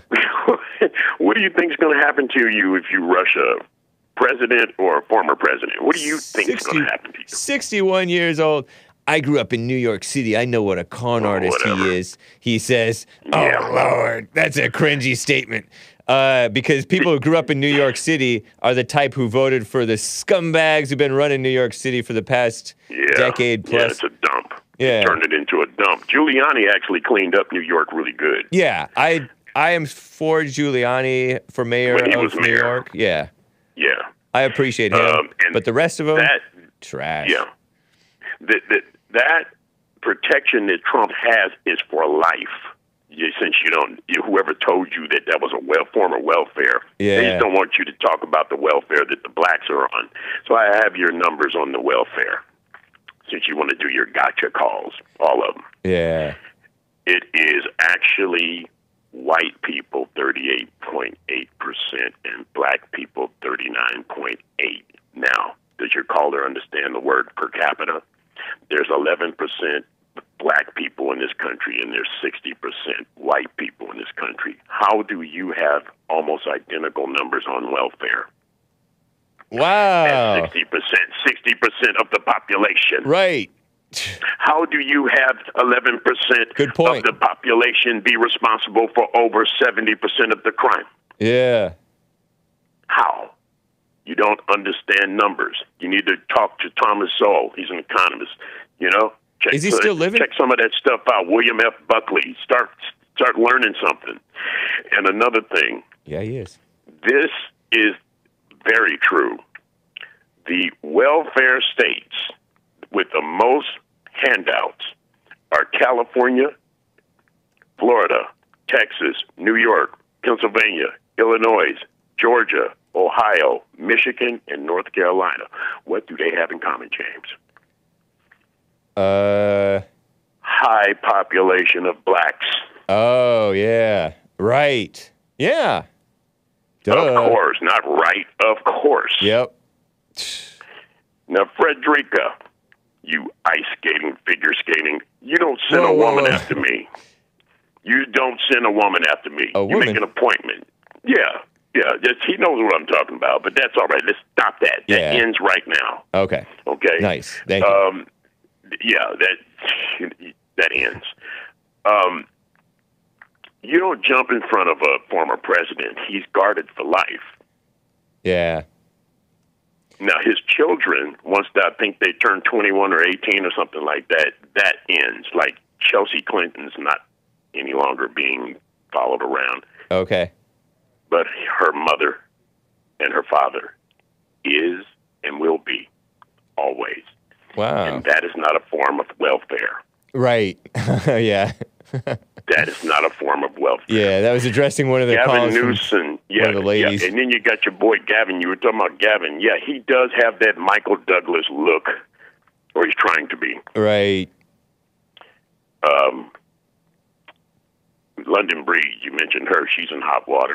What do you think is going to happen to you if you rush a president or a former president? What do you think is going to happen to you? sixty-one years old. I grew up in New York City. I know what a con artist oh, he is. He says, oh, yeah. Lord, that's a cringy statement. Uh, because people who grew up in New York City are the type who voted for the scumbags who've been running New York City for the past yeah. decade plus. Yeah, it's a dump. Yeah. It turned it into a dump. Giuliani actually cleaned up New York really good. Yeah, I I am for Giuliani for mayor when he of was New mayor. York. Yeah. Yeah. I appreciate him. Um, but the rest of them, that, trash. Yeah. That, that, that protection that Trump has is for life. You, since you don't, you, whoever told you that that was a well, form of welfare, yeah. they just don't want you to talk about the welfare that the blacks are on. So I have your numbers on the welfare, since you want to do your gotcha calls, all of them. Yeah. It is actually white people, thirty-eight point eight percent, and black people, thirty-nine point eight percent. Now, does your caller understand the word per capita? There's eleven percent black people in this country, and there's sixty percent white people in this country. How do you have almost identical numbers on welfare? Wow. At sixty percent, sixty percent of the population. Right. How do you have eleven percent Good point. of the population be responsible for over seventy percent of the crime? Yeah. How? You don't understand numbers. You need to talk to Thomas Sowell. He's an economist. You know, check, is he still living? Check some of that stuff out. William F. Buckley. Start start learning something. And another thing. Yeah, he is. This is very true. The welfare states with the most handouts are California, Florida, Texas, New York, Pennsylvania, Illinois, Georgia, Ohio, Michigan, and North Carolina. What do they have in common, James? Uh, high population of blacks. Oh, yeah. Right. Yeah. Duh. Of course. Not right. Of course. Yep. Now, Frederica, you ice skating, figure skating, you don't send whoa, a woman whoa, whoa. after me. You don't send a woman after me. A you woman? make an appointment. Yeah. Yeah, just, he knows what I'm talking about, but that's all right. Let's stop that. That yeah. ends right now. Okay. Okay. Nice. Thank you. Um, yeah, that that ends. Um, you don't jump in front of a former president. He's guarded for life. Yeah. Now, his children, once I think they turn twenty-one or eighteen or something like that, that ends. Like Chelsea Clinton's not any longer being followed around. Okay. But her mother and her father is and will be always. Wow. And that is not a form of welfare. Right. Yeah. That is not a form of welfare. Yeah, that was addressing one of the Gavin calls Newsom, yeah, one of the ladies. Yeah. And then you got your boy Gavin. You were talking about Gavin. Yeah, he does have that Michael Douglas look, or he's trying to be. Right. Um, London Breed, you mentioned her. She's in hot water.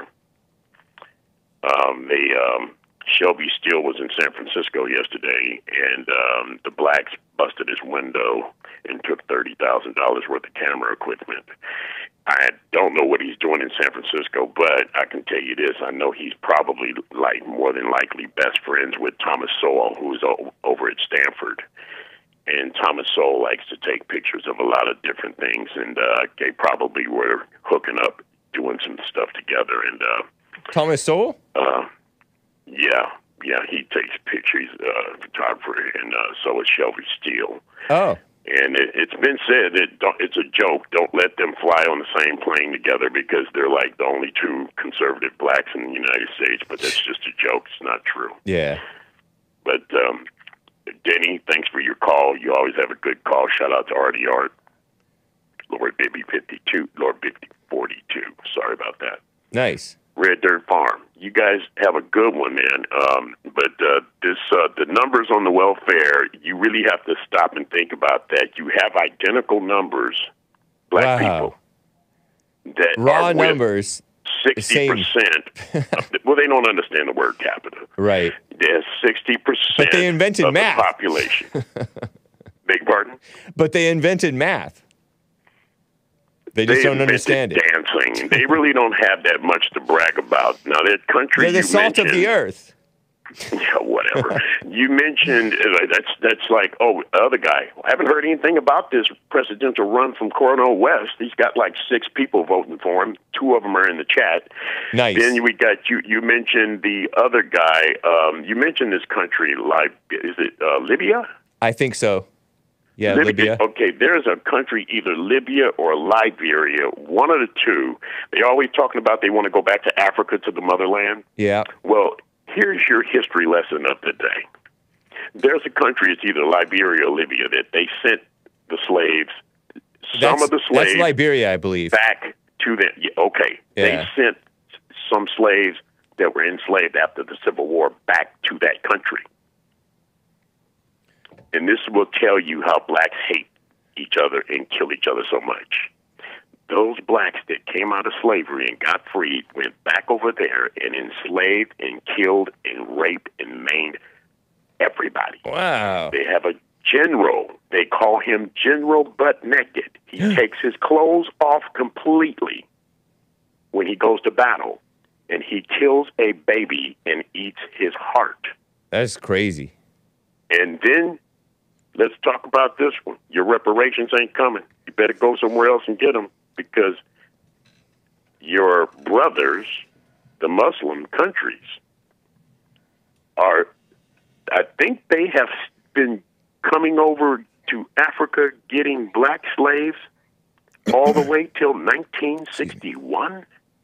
Um, they, um, Shelby Steele was in San Francisco yesterday, and um, the blacks busted his window. and took thirty thousand dollars worth of camera equipment. I don't know what he's doing in San Francisco, but I can tell you this. I know he's probably, like, more than likely best friends with Thomas Sowell, who's o- over at Stanford. And Thomas Sowell likes to take pictures of a lot of different things, and uh, they probably were hooking up, doing some stuff together. And uh, Thomas Sowell? Uh, yeah, yeah, he takes pictures, uh, photographer, and uh, so is Shelby Steele. Oh. And it, it's been said that don't, it's a joke. Don't let them fly on the same plane together because they're like the only two conservative blacks in the United States. But that's just a joke. It's not true. Yeah. But um, Denny, thanks for your call. You always have a good call. Shout out to Artie Art, Lord Bibby fifty-two, Lord Bibby forty-two. Sorry about that. Nice. Red Dirt Farm. You guys have a good one, man. Um, but uh, this, uh, the numbers on the welfare, you really have to stop and think about that. You have identical numbers, black wow. people, that raw are numbers, sixty percent. Well, they don't understand the word capita. Right. There's sixty percent. But they invented of math. The population. Beg pardon? But they invented math. They just they don't understand it. Dancing. They really don't have that much to brag about. Now, that country They're the you salt of the earth. Yeah, whatever. You mentioned uh, that's that's like, oh, the other guy. I haven't heard anything about this presidential run from Cornell West. He's got like six people voting for him. Two of them are in the chat. Nice. Then we got you. You mentioned the other guy. Um, you mentioned this country, like, is it uh, Libya? I think so. Yeah, Libya. Libya. Okay, there's a country, either Libya or Liberia, one of the two. They always talking about they want to go back to Africa, to the motherland. Yeah. Well, here's your history lesson of the day. There's a country, it's either Liberia or Libya, that they sent the slaves, some That's, of the slaves. That's Liberia, I believe. Back to the, yeah, okay. Yeah. They sent some slaves that were enslaved after the Civil War back to that country. And this will tell you how blacks hate each other and kill each other so much. Those blacks that came out of slavery and got freed went back over there and enslaved and killed and raped and maimed everybody. Wow. They have a general. They call him General Butt Naked. He takes his clothes off completely when he goes to battle, and he kills a baby and eats his heart. That's crazy. And then let's talk about this one. Your reparations ain't coming. You better go somewhere else and get them, because your brothers, the Muslim countries, are, I think they have been coming over to Africa getting black slaves all the way till nineteen sixty-one.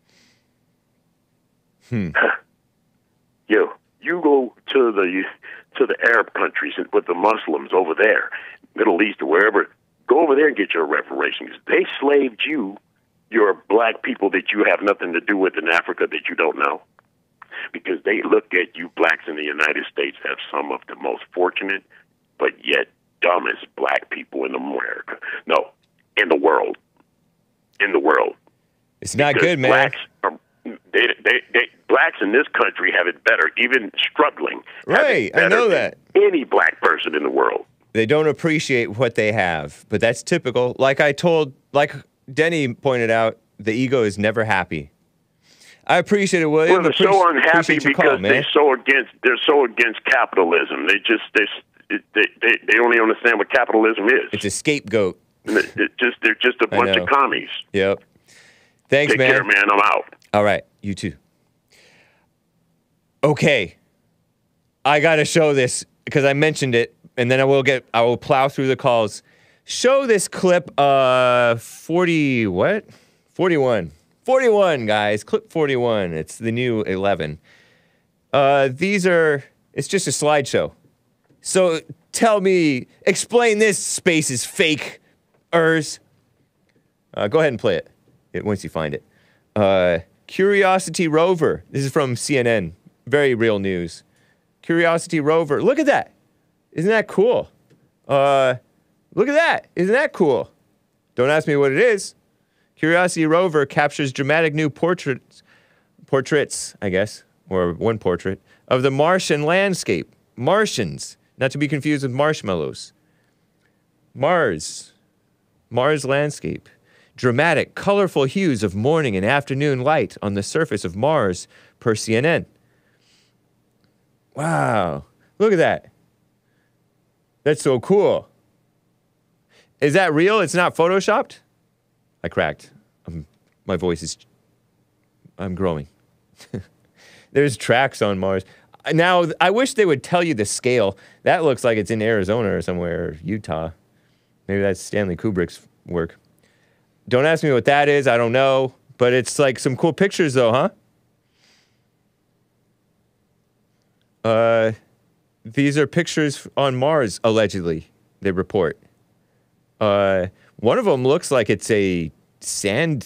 Hmm. Yo, you go to the to the Arab countries with the Muslims over there, Middle East or wherever, go over there and get your reparations. They slaved you, your black people that you have nothing to do with in Africa that you don't know. Because they look at you blacks in the United States as some of the most fortunate, but yet dumbest black people in America. No, in the world. In the world. It's not Because good, man. Blacks are, they, they, they, blacks in this country have it better, even struggling. Right, I know that. Any black person in the world. They don't appreciate what they have, but that's typical. Like I told, like Denny pointed out, the ego is never happy. I appreciate it, William. Well, they're Appreci- so unhappy appreciate your because call, man. they're so against. They're so against capitalism. They just they they they, they only understand what capitalism is. It's a scapegoat. They're just they're just a I bunch know. of commies. Yep. Thanks, Take man. care, man. I'm out. All right, you too. Okay, I gotta show this because I mentioned it, and then I will get. I will plow through the calls. Show this clip. Uh, forty what? Forty-one. forty-one, guys. Clip forty-one. It's the new eleven. Uh, these are. It's just a slideshow. So tell me, explain this. Space is fake. Ers. Uh, go ahead and play it. It once you find it. Uh, Curiosity rover. This is from C N N. Very real news. Curiosity rover. Look at that. Isn't that cool? Uh, look at that. Isn't that cool? Don't ask me what it is. Curiosity rover captures dramatic new portraits, portraits, I guess, or one portrait, of the Martian landscape. Martians, not to be confused with marshmallows. Mars. Mars landscape. Dramatic, colorful hues of morning and afternoon light on the surface of Mars, per C N N. Wow. Look at that. That's so cool. Is that real? It's not photoshopped? I cracked. I'm, my voice is... I'm growing. There's tracks on Mars. Now, I wish they would tell you the scale. That looks like it's in Arizona or somewhere, or Utah. Maybe that's Stanley Kubrick's work. Don't ask me what that is. I don't know. But it's like some cool pictures, though, huh? Uh, these are pictures on Mars, allegedly, they report. Uh, one of them looks like it's a sand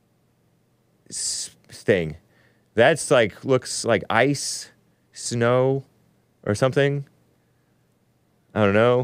s- thing. That's like, looks like ice, snow, or something. I don't know.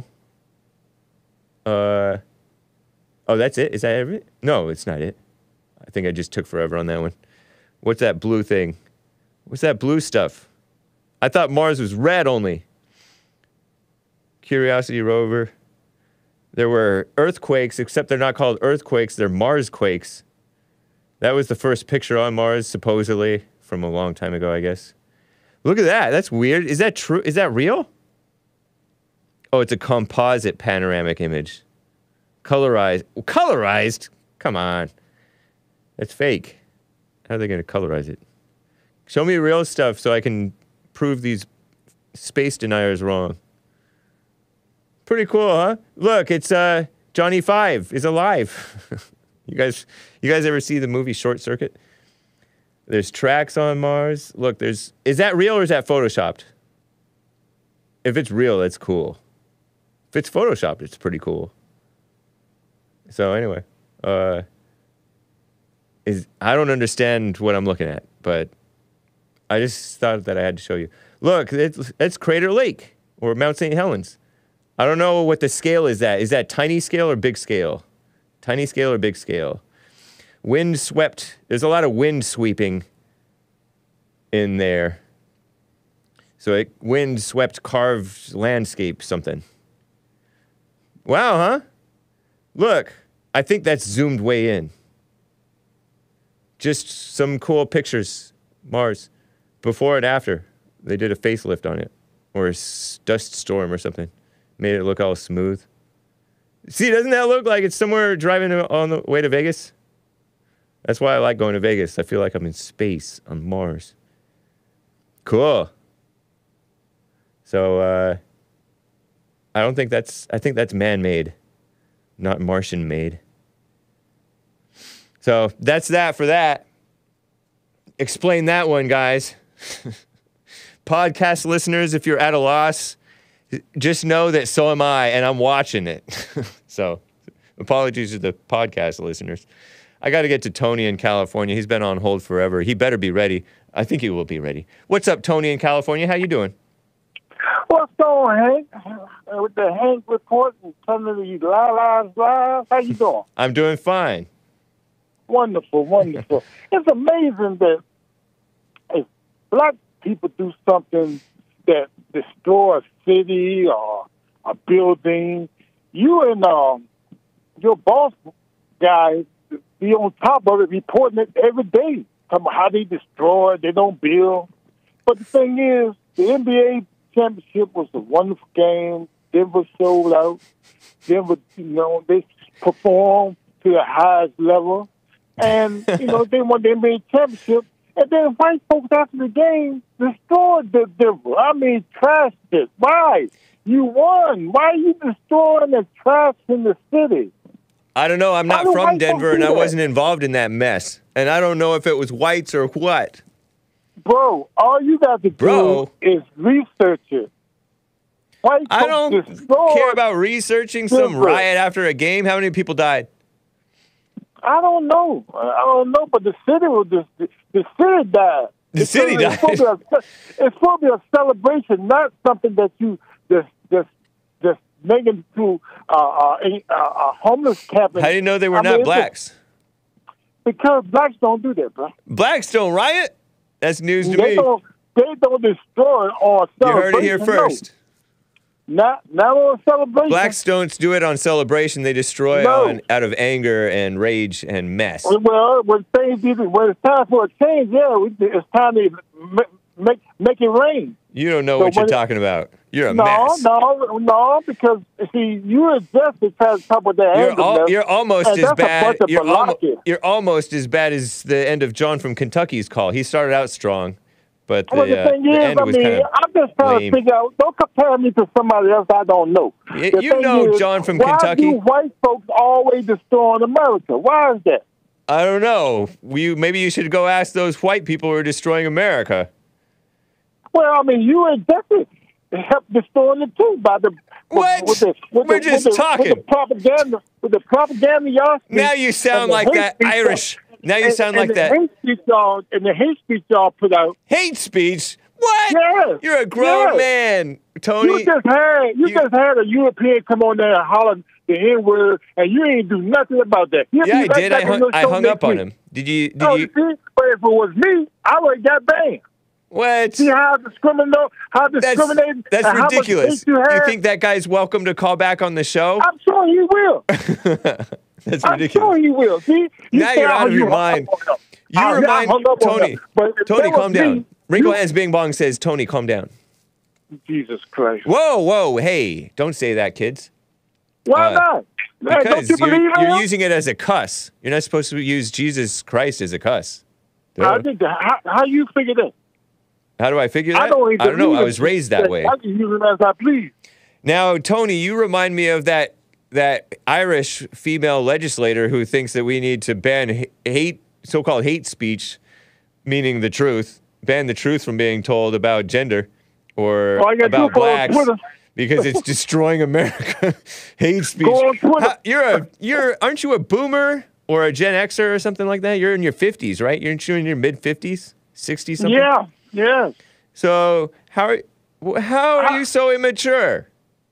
Uh, oh, that's it? Is that everything? No, it's not it. I think I just took forever on that one. What's that blue thing? What's that blue stuff? I thought Mars was red only. Curiosity rover. There were earthquakes, except they're not called earthquakes, they're Marsquakes. That was the first picture on Mars, supposedly, from a long time ago, I guess. Look at that, that's weird. Is that true? Is that real? Oh, it's a composite panoramic image. Colorized. Colorized? Come on. That's fake. How are they going to colorize it? Show me real stuff so I can prove these space deniers wrong. Pretty cool, huh? Look, it's uh, Johnny Five is alive. you guys, you guys ever see the movie Short Circuit? There's tracks on Mars. Look, there's... Is that real or is that photoshopped? If it's real, that's cool. If it's photoshopped, it's pretty cool. So anyway, uh, is I don't understand what I'm looking at, but I just thought that I had to show you. Look, it's, it's Crater Lake or Mount Saint Helens. I don't know what the scale is at. Is that tiny scale or big scale? Tiny scale or big scale? Wind swept. There's a lot of wind sweeping in there. So it wind swept carved landscape something. Wow, huh? Look, I think that's zoomed way in. Just some cool pictures. Mars. Before and after. They did a facelift on it. Or a dust storm or something. Made it look all smooth. See, doesn't that look like it's somewhere driving on the way to Vegas? That's why I like going to Vegas. I feel like I'm in space on Mars. Cool. So, uh, I don't think that's, I think that's man-made, not Martian-made. So, that's that for that. Explain that one, guys. Podcast listeners, if you're at a loss, just know that so am I, and I'm watching it. So, apologies to the podcast listeners. I got to get to Tony in California. He's been on hold forever. He better be ready. I think he will be ready. What's up, Tony in California? How you doing? What's going on, Hank? With the Hank report and telling you lie, lies, lies. How you doing? I'm doing fine. Wonderful, wonderful. It's amazing that if black people do something that destroy a city or a building, you and um, your boss guys be on top of it, reporting it every day. Talking about how they destroy, they don't build. But the thing is, the N B A championship was a wonderful game. Denver sold out. Denver, you know, they performed to the highest level. And, you know, they won the N B A championship. And then white folks after the game destroyed the Denver. I mean, trashed it. Why? You won. Why are you destroying the trash in the city? I don't know. I'm not from Denver, and I wasn't involved in that mess. And I don't know if it was whites or what. Bro, all you got to Bro. do is research it. White I don't care about researching some Denver. riot after a game. How many people died? I don't know. I don't know, but the city was just, the, the city died. The it's city died? Supposed to be a, it's supposed to be a celebration, not something that you just, just, just make into uh, uh, a, a homeless cabin. How do you know they were I not mean, blacks? Because blacks don't do that, bro. Blacks don't riot? That's news to they me. Don't, they don't destroy or You celebrate. heard it here first. Not not on celebration. Blacks don't do it on celebration. They destroy No. on out of anger and rage and mess. Well, when things when it's time for a change, yeah, we, it's time to ma- make make it rain. You don't know So what you're when it- talking about. You're a no, mess. no, no, because see, you are just trying to talk about that You're, anger. al- man, you're almost and as that's a bad. bunch of You're, almo- malarkey. you're almost as bad as the end of John from Kentucky's call. He started out strong, but the, Well, the uh, thing the is, end I was mean, kind of I'm just trying lame. to figure out. Don't compare me to somebody else I don't know. Y- The you thing know is, John from why Kentucky? do white folks always destroying America? Why is that? I don't know. You maybe you should go ask those white people who are destroying America. Well, I mean, you and Jacky helped destroying it too by the What? With the, with We're the, just with the, talking. With the propaganda, with the propaganda, y'all. speak, Now you sound and the like hate that speech Irish. y'all- Now you and- sound and like the that hate speech y'all and the hate speech y'all put out. hate speech. What? Yes. You're a grown yes. man, Tony. You just had you, you- just had a European come on there and holler the N-word, and you ain't do nothing about that. He'll Yeah, be I right did. back I on hung, your I show hung next up on week. him. Did you? Did Oh, you? see? But if it was me, I would have got banned. What? See how discriminate, how That's, discriminating, that's and how much ridiculous. hate you, You have? think that guy's welcome to call back on the show? I'm sure he will. That's I'm ridiculous. sure he will. See, you Now say you're I- out of you your hung mind. up on him. You I- I remind hung up on Tony. him. But if Tony, that was calm down. me, Wrinkle you- Hands Bing Bong says, Tony, calm down. Jesus Christ. Whoa, whoa, hey, don't say that, kids. Why Uh, not? Man, Because don't you you're, believe you're him? using it as a cuss. You're not supposed to use Jesus Christ as a cuss. I Duh. think that, how, how you figure that? How do I figure that? I don't even I don't know. believe I it. was raised that way. I can use it as I please. Now, Tony, you remind me of that that Irish female legislator who thinks that we need to ban h- hate, so-called hate speech, meaning the truth, ban the truth from being told about gender or All you gotta about do for blacks Twitter. because it's destroying America. Hate speech. Go on Twitter. How- you're a you're aren't you a boomer or a Gen Xer or something like that? You're in your fifties, right? You're in your mid fifties, sixties, something. Yeah, yeah. So how are wh- how are you so immature?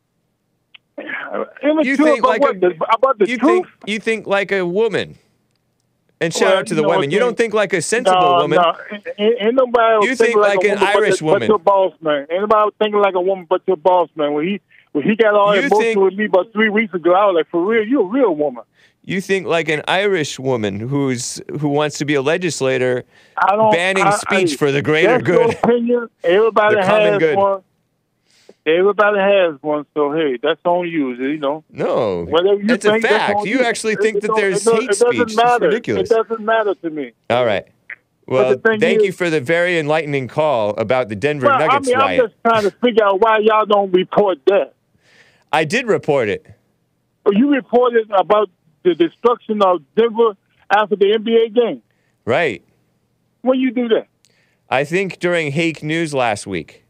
Immature You think about like what? a, The- about the you truth? think you think like a woman. And shout Well, out to you the know women. what You they- don't think like a sensible no, woman. No, ain't, ain't nobody You thinking think like a an woman but Irish the- woman. But your boss man. Ain't nobody thinking like a woman but your boss man. When he when he got all You emotional think- with me about three weeks ago, I was like, for real, you a real woman. You think like an Irish woman who's who wants to be a legislator, I don't banning I, speech I, for the greater that's your good. opinion. Everybody The common has good. one. Everybody has one, so hey, that's on you. You know. No, Whatever you it's a think, that's fact. on You actually It- think it that don't- there's it don't- hate it doesn't speech. It's matter. ridiculous. It doesn't matter to me. All right. Well, the thing thank is- you for the very enlightening call about the Denver Well, I Nuggets mean, I'm riot. just trying to figure out why y'all don't report that. I did report it. You reported about the destruction of Denver after the N B A game. Right. When you do that? I think during Hake News last week.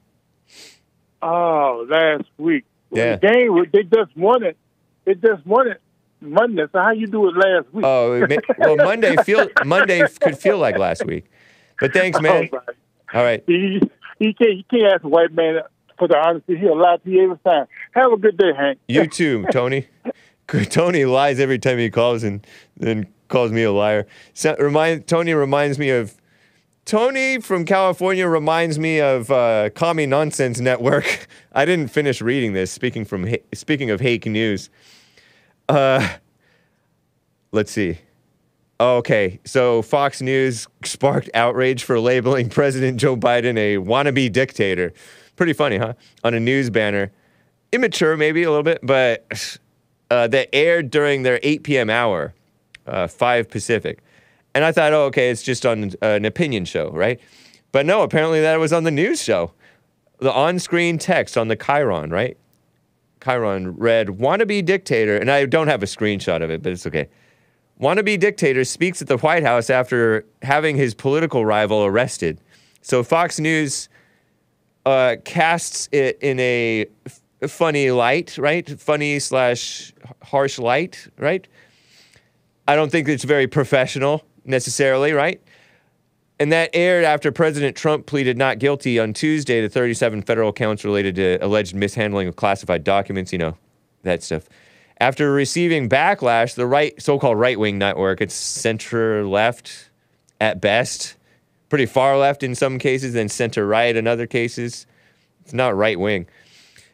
Oh, last week. Yeah. The game, they just won it. They just won it Monday. So how you do it last week? Oh, it ma- well, Monday feel Monday could feel like last week. But thanks, man. All right. All right. He, he can't, you can't ask a white man for the honesty. He'll lie to you every time. Have a good day, Hank. You too, Tony. Tony lies every time he calls and then calls me a liar. So, remind Tony reminds me of Tony from California reminds me of uh, Commie Nonsense Network. I didn't finish reading this. Speaking from Ha- speaking of Hake News, uh, let's see. Okay, so Fox News sparked outrage for labeling President Joe Biden a wannabe dictator. Pretty funny, huh? On a news banner, immature maybe a little bit, but uh, that aired during their eight p.m. hour, uh, five Pacific. And I thought, oh, okay, it's just on uh, an opinion show, right? But no, apparently that was on the news show. The on-screen text on the Chiron, right? Chiron read, wannabe dictator, and I don't have a screenshot of it, but it's okay. Wannabe dictator speaks at the White House after having his political rival arrested. So Fox News uh, casts it in a f- funny light, right? Funny slash harsh light, right? I don't think it's very professional necessarily, right? And that aired after President Trump pleaded not guilty on Tuesday to thirty-seven federal counts related to alleged mishandling of classified documents, you know, that stuff. After receiving backlash, the right, so-called right-wing network, it's center-left at best, pretty far left in some cases, then center-right in other cases. It's not right-wing.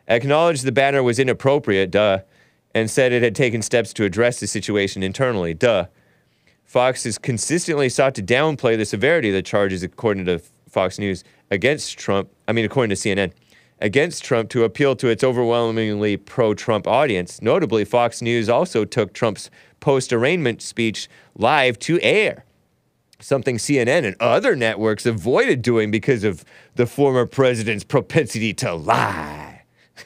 acknowledged the banner was inappropriate, duh, and said it had taken steps to address the situation internally, duh. Fox has consistently sought to downplay the severity of the charges, according to Fox News, against Trump, I mean, according to C N N, against Trump to appeal to its overwhelmingly pro-Trump audience. Notably, Fox News also took Trump's post-arraignment speech live to air, something C N N and other networks avoided doing because of the former president's propensity to lie.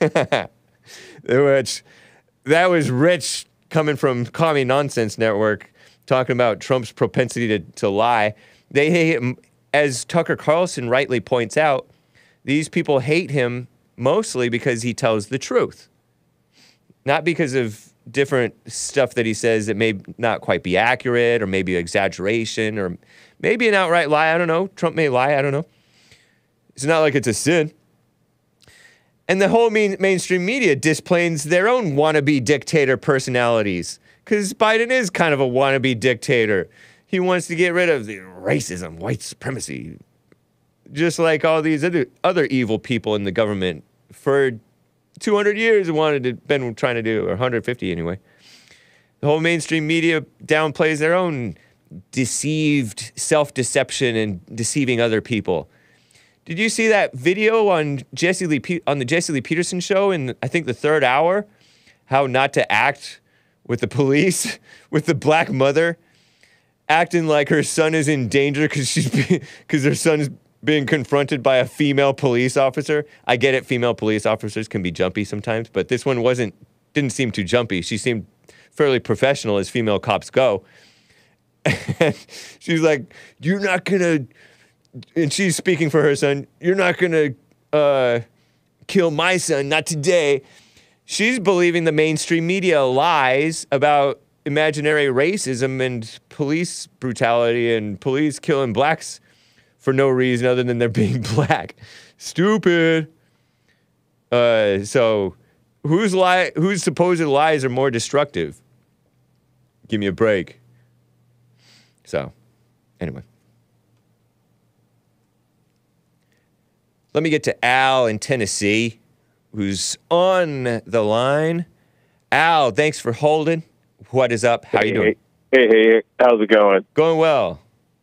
Which, that was rich coming from Commie Nonsense Network, talking about Trump's propensity to, to lie. They hate him, as Tucker Carlson rightly points out, these people hate him mostly because he tells the truth. Not because of different stuff that he says that may not quite be accurate, or maybe exaggeration, or maybe an outright lie. I don't know. Trump may lie. I don't know. It's not like it's a sin. And the whole main, mainstream media displays their own wannabe dictator personalities, because Biden is kind of a wannabe dictator. He wants to get rid of the racism, white supremacy, just like all these other other evil people in the government for two hundred years wanted to been trying to do, or one hundred fifty anyway. The whole mainstream media downplays their own deceived self-deception and deceiving other people. Did you see that video on Jesse Lee Pe- on the Jesse Lee Peterson show in, I think, the third hour? How not to act with the police, with the black mother acting like her son is in danger because she's because her son's being confronted by a female police officer. I get it, female police officers can be jumpy sometimes, but this one wasn't, didn't seem too jumpy. She seemed fairly professional as female cops go. And she's like, you're not gonna, and she's speaking for her son, you're not gonna uh, kill my son, not today. She's believing the mainstream media lies about imaginary racism and police brutality and police killing blacks for no reason other than they're being black. Stupid. Uh, so whose lie, whose supposed lies are more destructive? Give me a break. So, anyway. Let me get to Al in Tennessee, who's on the line. Al, thanks for holding. What is up? How hey, you doing? Hey, hey, how's it going? Going well.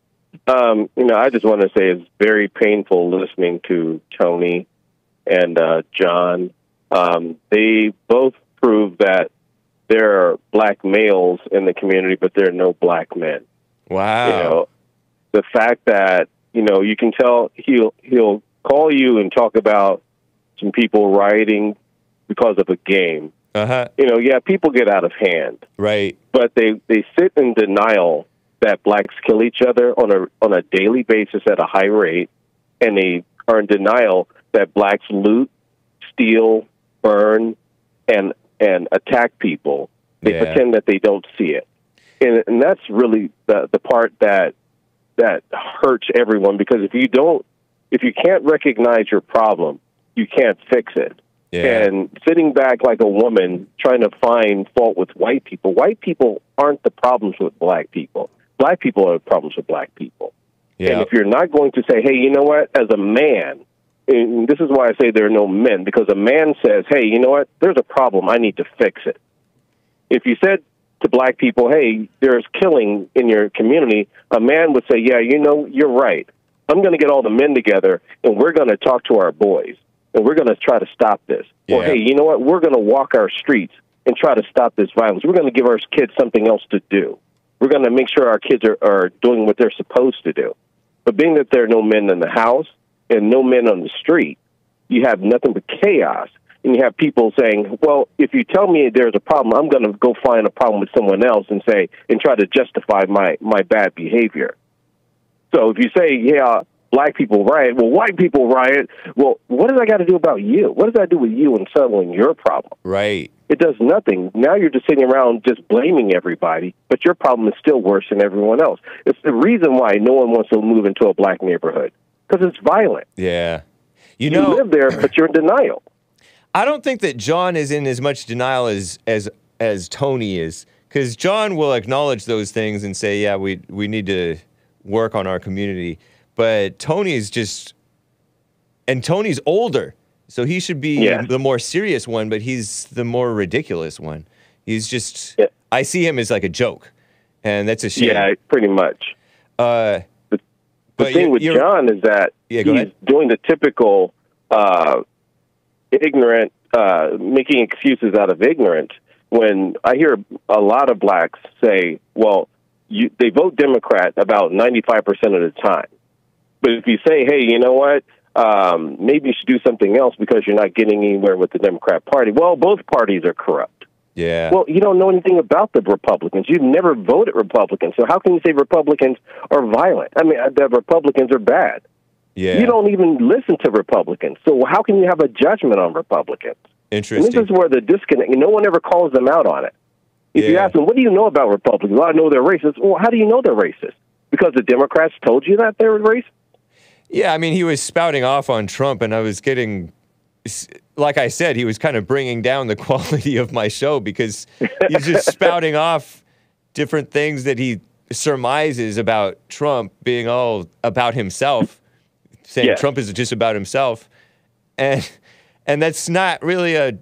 Um, you know, I just want to say it's very painful listening to Tony and uh, John. Um, they both prove that there are black males in the community, but there are no black men. Wow. You know, the fact that, you know, you can tell he'll he'll call you and talk about some people rioting because of a game. Uh-huh. You know, yeah, people get out of hand. Right. But they, they sit in denial that blacks kill each other on a on a daily basis at a high rate, and they are in denial that blacks loot, steal, burn, and and attack people. They Yeah. pretend that they don't see it. And and that's really the the part that that hurts everyone, because if you don't if you can't recognize your problem, you can't fix it. Yeah. And sitting back like a woman trying to find fault with white people. White people aren't the problems with black people. Black people are the problems with black people. Yeah. And if you're not going to say, hey, you know what, as a man, and this is why I say there are no men, because a man says, hey, you know what, there's a problem, I need to fix it. If you said to black people, hey, there's killing in your community, a man would say, yeah, you know, you're right. I'm going to get all the men together, and we're going to talk to our boys, and we're going to try to stop this. Yeah. Or, hey, you know what, we're going to walk our streets and try to stop this violence. We're going to give our kids something else to do. We're going to make sure our kids are, are doing what they're supposed to do. But being that there are no men in the house and no men on the street, you have nothing but chaos. And you have people saying, well, if you tell me there's a problem, I'm going to go find a problem with someone else and say, and try to justify my, my bad behavior. So if you say, yeah, black people riot, well, white people riot, well, what does that got to do about you? What does that do with you in settling your problem? Right. It does nothing. Now you're just sitting around just blaming everybody, but your problem is still worse than everyone else. It's the reason why no one wants to move into a black neighborhood, because it's violent. Yeah. You You know, live there, but you're in denial. I don't think that John is in as much denial as as as Tony is, because John will acknowledge those things and say, yeah, we we need to work on our community. But Tony is just, and Tony's older, So he should be Yeah. the more serious one, but he's the more ridiculous one. He's just, Yeah. I see him as like a joke, and that's a shame. Yeah, pretty much. Uh, The but thing you're- with you're- John is that Yeah, go he's ahead. doing the typical uh, ignorant, uh, making excuses out of ignorance. When I hear a lot of blacks say, well, you, they vote Democrat about ninety-five percent of the time. But if you say, hey, you know what, um, maybe you should do something else because you're not getting anywhere with the Democrat Party. Well, both parties are corrupt. Yeah. Well, you don't know anything about the Republicans. You've never voted Republican. So how can you say Republicans are violent? I mean, uh, the Republicans are bad. Yeah. You don't even listen to Republicans. So how can you have a judgment on Republicans? Interesting. And this is where the disconnect, no one ever calls them out on it. If you Yeah. ask them, what do you know about Republicans? Well, I know they're racist. Well, how do you know they're racist? Because the Democrats told you that they were racist? Yeah, I mean, he was spouting off on Trump, and I was getting, like I said, he was kind of bringing down the quality of my show because he's just spouting off different things that he surmises about Trump being all about himself, saying Yeah. Trump is just about himself. And and that's not really a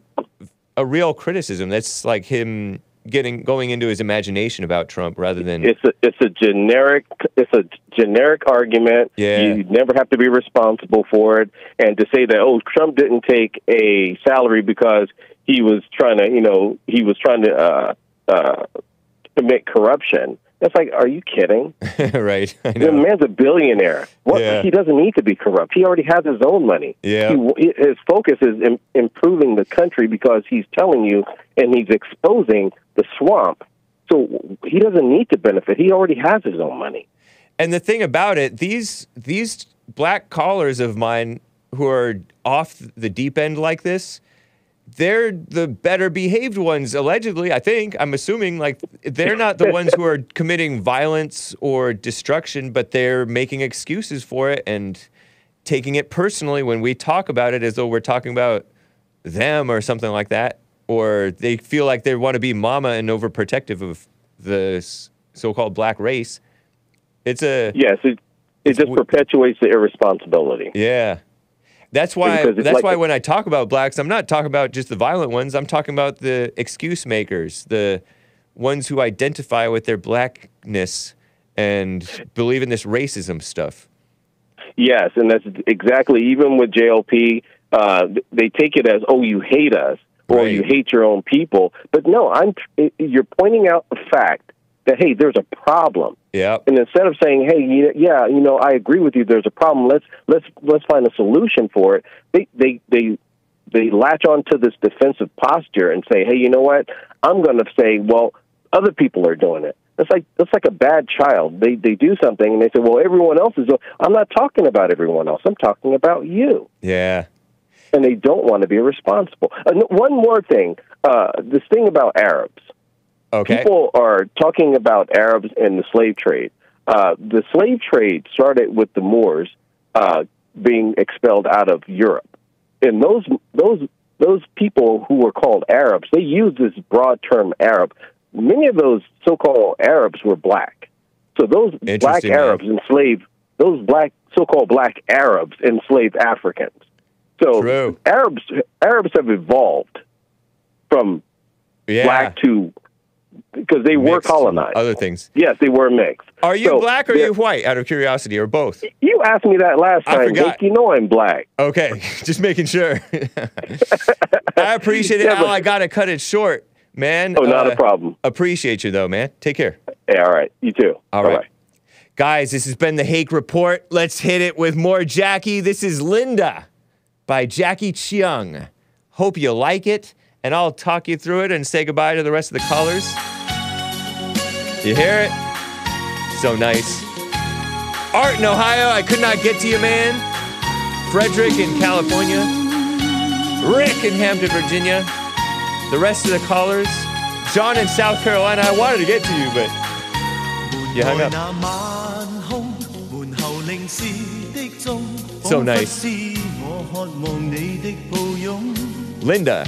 a real criticism. That's like him getting going into his imagination about Trump rather than It's a it's a generic it's a generic argument. Yeah. You never have to be responsible for it. And to say that oh Trump didn't take a salary because he was trying to you know he was trying to uh, uh, commit corruption. That's like, are you kidding? right. I The know. man's a billionaire. What Yeah. he doesn't need to be corrupt. He already has his own money. Yeah. He, his focus is in, improving the country because he's telling you and he's exposing the swamp. So he doesn't need to benefit. He already has his own money. And the thing about it, these these black callers of mine who are off the deep end like this, they're the better behaved ones, allegedly, I think. I'm assuming, like, they're not the ones who are committing violence or destruction, but they're making excuses for it and taking it personally when we talk about it as though we're talking about them or something like that. Or they feel like they want to be mama and overprotective of the s- so-called black race. It's a... Yes, it, it just perpetuates the irresponsibility. Yeah. That's why Because it's that's like why a- when I talk about blacks, I'm not talking about just the violent ones. I'm talking about the excuse makers, the ones who identify with their blackness and believe in this racism stuff. Yes, and that's exactly, even with J L P, uh, they take it as, oh, you hate us, or Right. you hate your own people. But no, I'm. you're pointing out the fact that, hey, there's a problem. Yeah. And instead of saying, hey, you- yeah, you know, I agree with you, there's a problem, let's let's let's find a solution for it, they they they, they latch onto this defensive posture and say, hey, you know what, I'm going to say, well, other people are doing it. That's like that's like a bad child. They they do something and they say, well, everyone else is doing. I'm not talking about everyone else. I'm talking about you. Yeah. And they don't want to be responsible. Uh, no- one more thing, uh, this thing about Arabs. Okay. People are talking about Arabs and the slave trade. Uh, the slave trade started with the Moors uh, being expelled out of Europe, and those those those people who were called Arabs, they used this broad term Arab. Many of those so-called Arabs were black. So those black Interesting, man. Arabs enslaved those black so-called black Arabs enslaved Africans. So True. Arabs Arabs have evolved from Yeah. black to because they were Mixed colonized. Other things. Yes, they were mixed. Are you So, black or are they're- you white, out of curiosity, or both? You asked me that last I time. forgot. Hake. You know I'm black. Okay, just making sure. I appreciate it, Yeah, Al. but- I got to cut it short, man. Oh, not Uh, a problem. Appreciate you, though, man. Take care. Yeah, all right. You too. All Bye-bye. right. Guys, this has been the Hake Report. Let's hit it with more Jacky. This is Linda by Jacky Cheung. Hope you like it, and I'll talk you through it and say goodbye to the rest of the callers. You hear it? So nice. Art in Ohio, I could not get to you, man. Frederick in California. Rick in Hampton, Virginia. The rest of the callers. John in South Carolina, I wanted to get to you, but you hung up. So nice. Linda.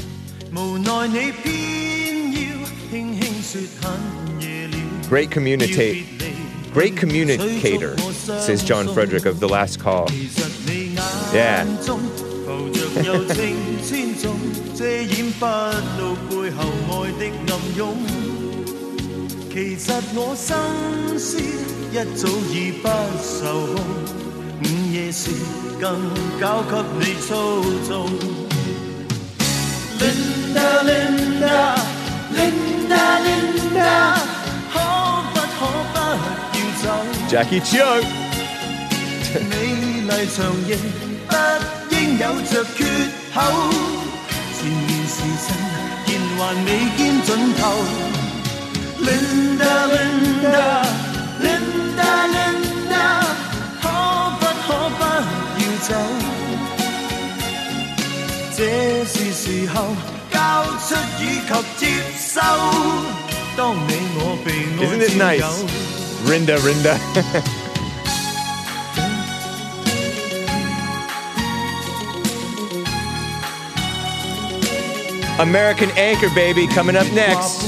Great communicate. Great communicator, says John Frederick of the last call. Yeah. 浮着柔情千種，遮掩不到背後愛的暗湧。其實我心思一早已不受控，午夜時更交給你操縱。Linda Linda Linda Linda， 可不可不要走 Jacky Cheung 美麗長形不應有着缺口，前面是神現還未見盡頭。Linda Linda Linda Linda， 可不可不要走？這是時候交出以及接受。當你我被愛 Isn't it 佔有 nice? Rinda Rinda. American Anchor, baby, coming up next.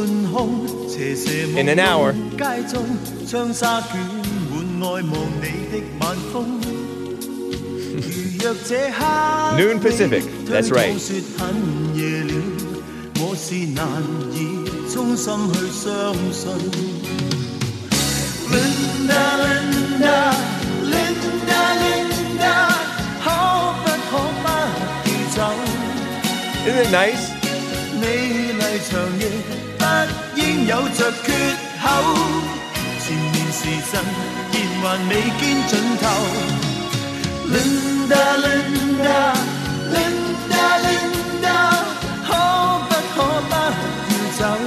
In an hour. Noon Pacific, that's right. Linda, Linda, Linda, Linda， 可不可不要走 Isn't it nice? 美麗長夜不應有着缺口，前面是神，現還未見盡頭。Linda, Linda, Linda, Linda， 可不可不要走？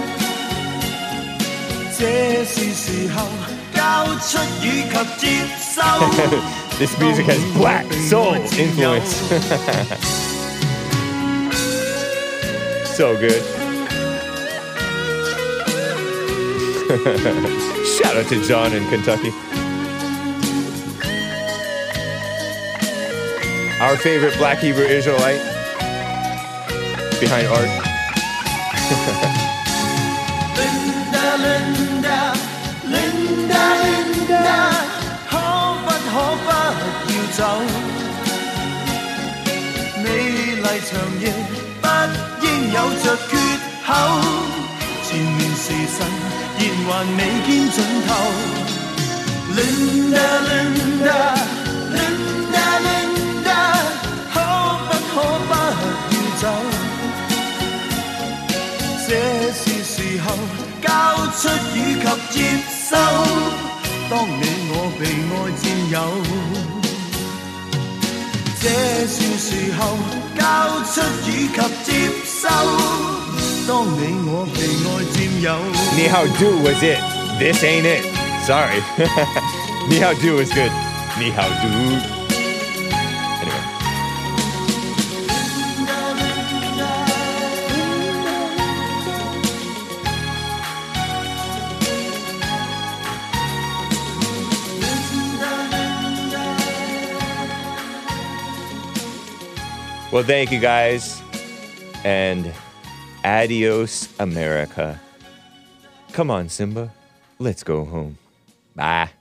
這是時候交出以及接受。 This music has black soul influence. So good. Shout out to John in Kentucky. Our favorite black Hebrew Israelite behind art. Linda, Linda, Linda, Linda， 可不可不要走？美麗長夜不應有着缺口，前面是神，現還未見盡頭。Linda, Linda, Linda, Linda， 可不可不要走？這是時候交出以及接受。當你我被愛佔有，這是時候交出以及接受。當你我被愛佔有。 Ni Hao Du was it. This ain't it. Sorry. Ni Hao Du was good. Ni Hao Du. Anyway. Well, thank you guys. And adios, America. Come on, Simba. Let's go home. Bye.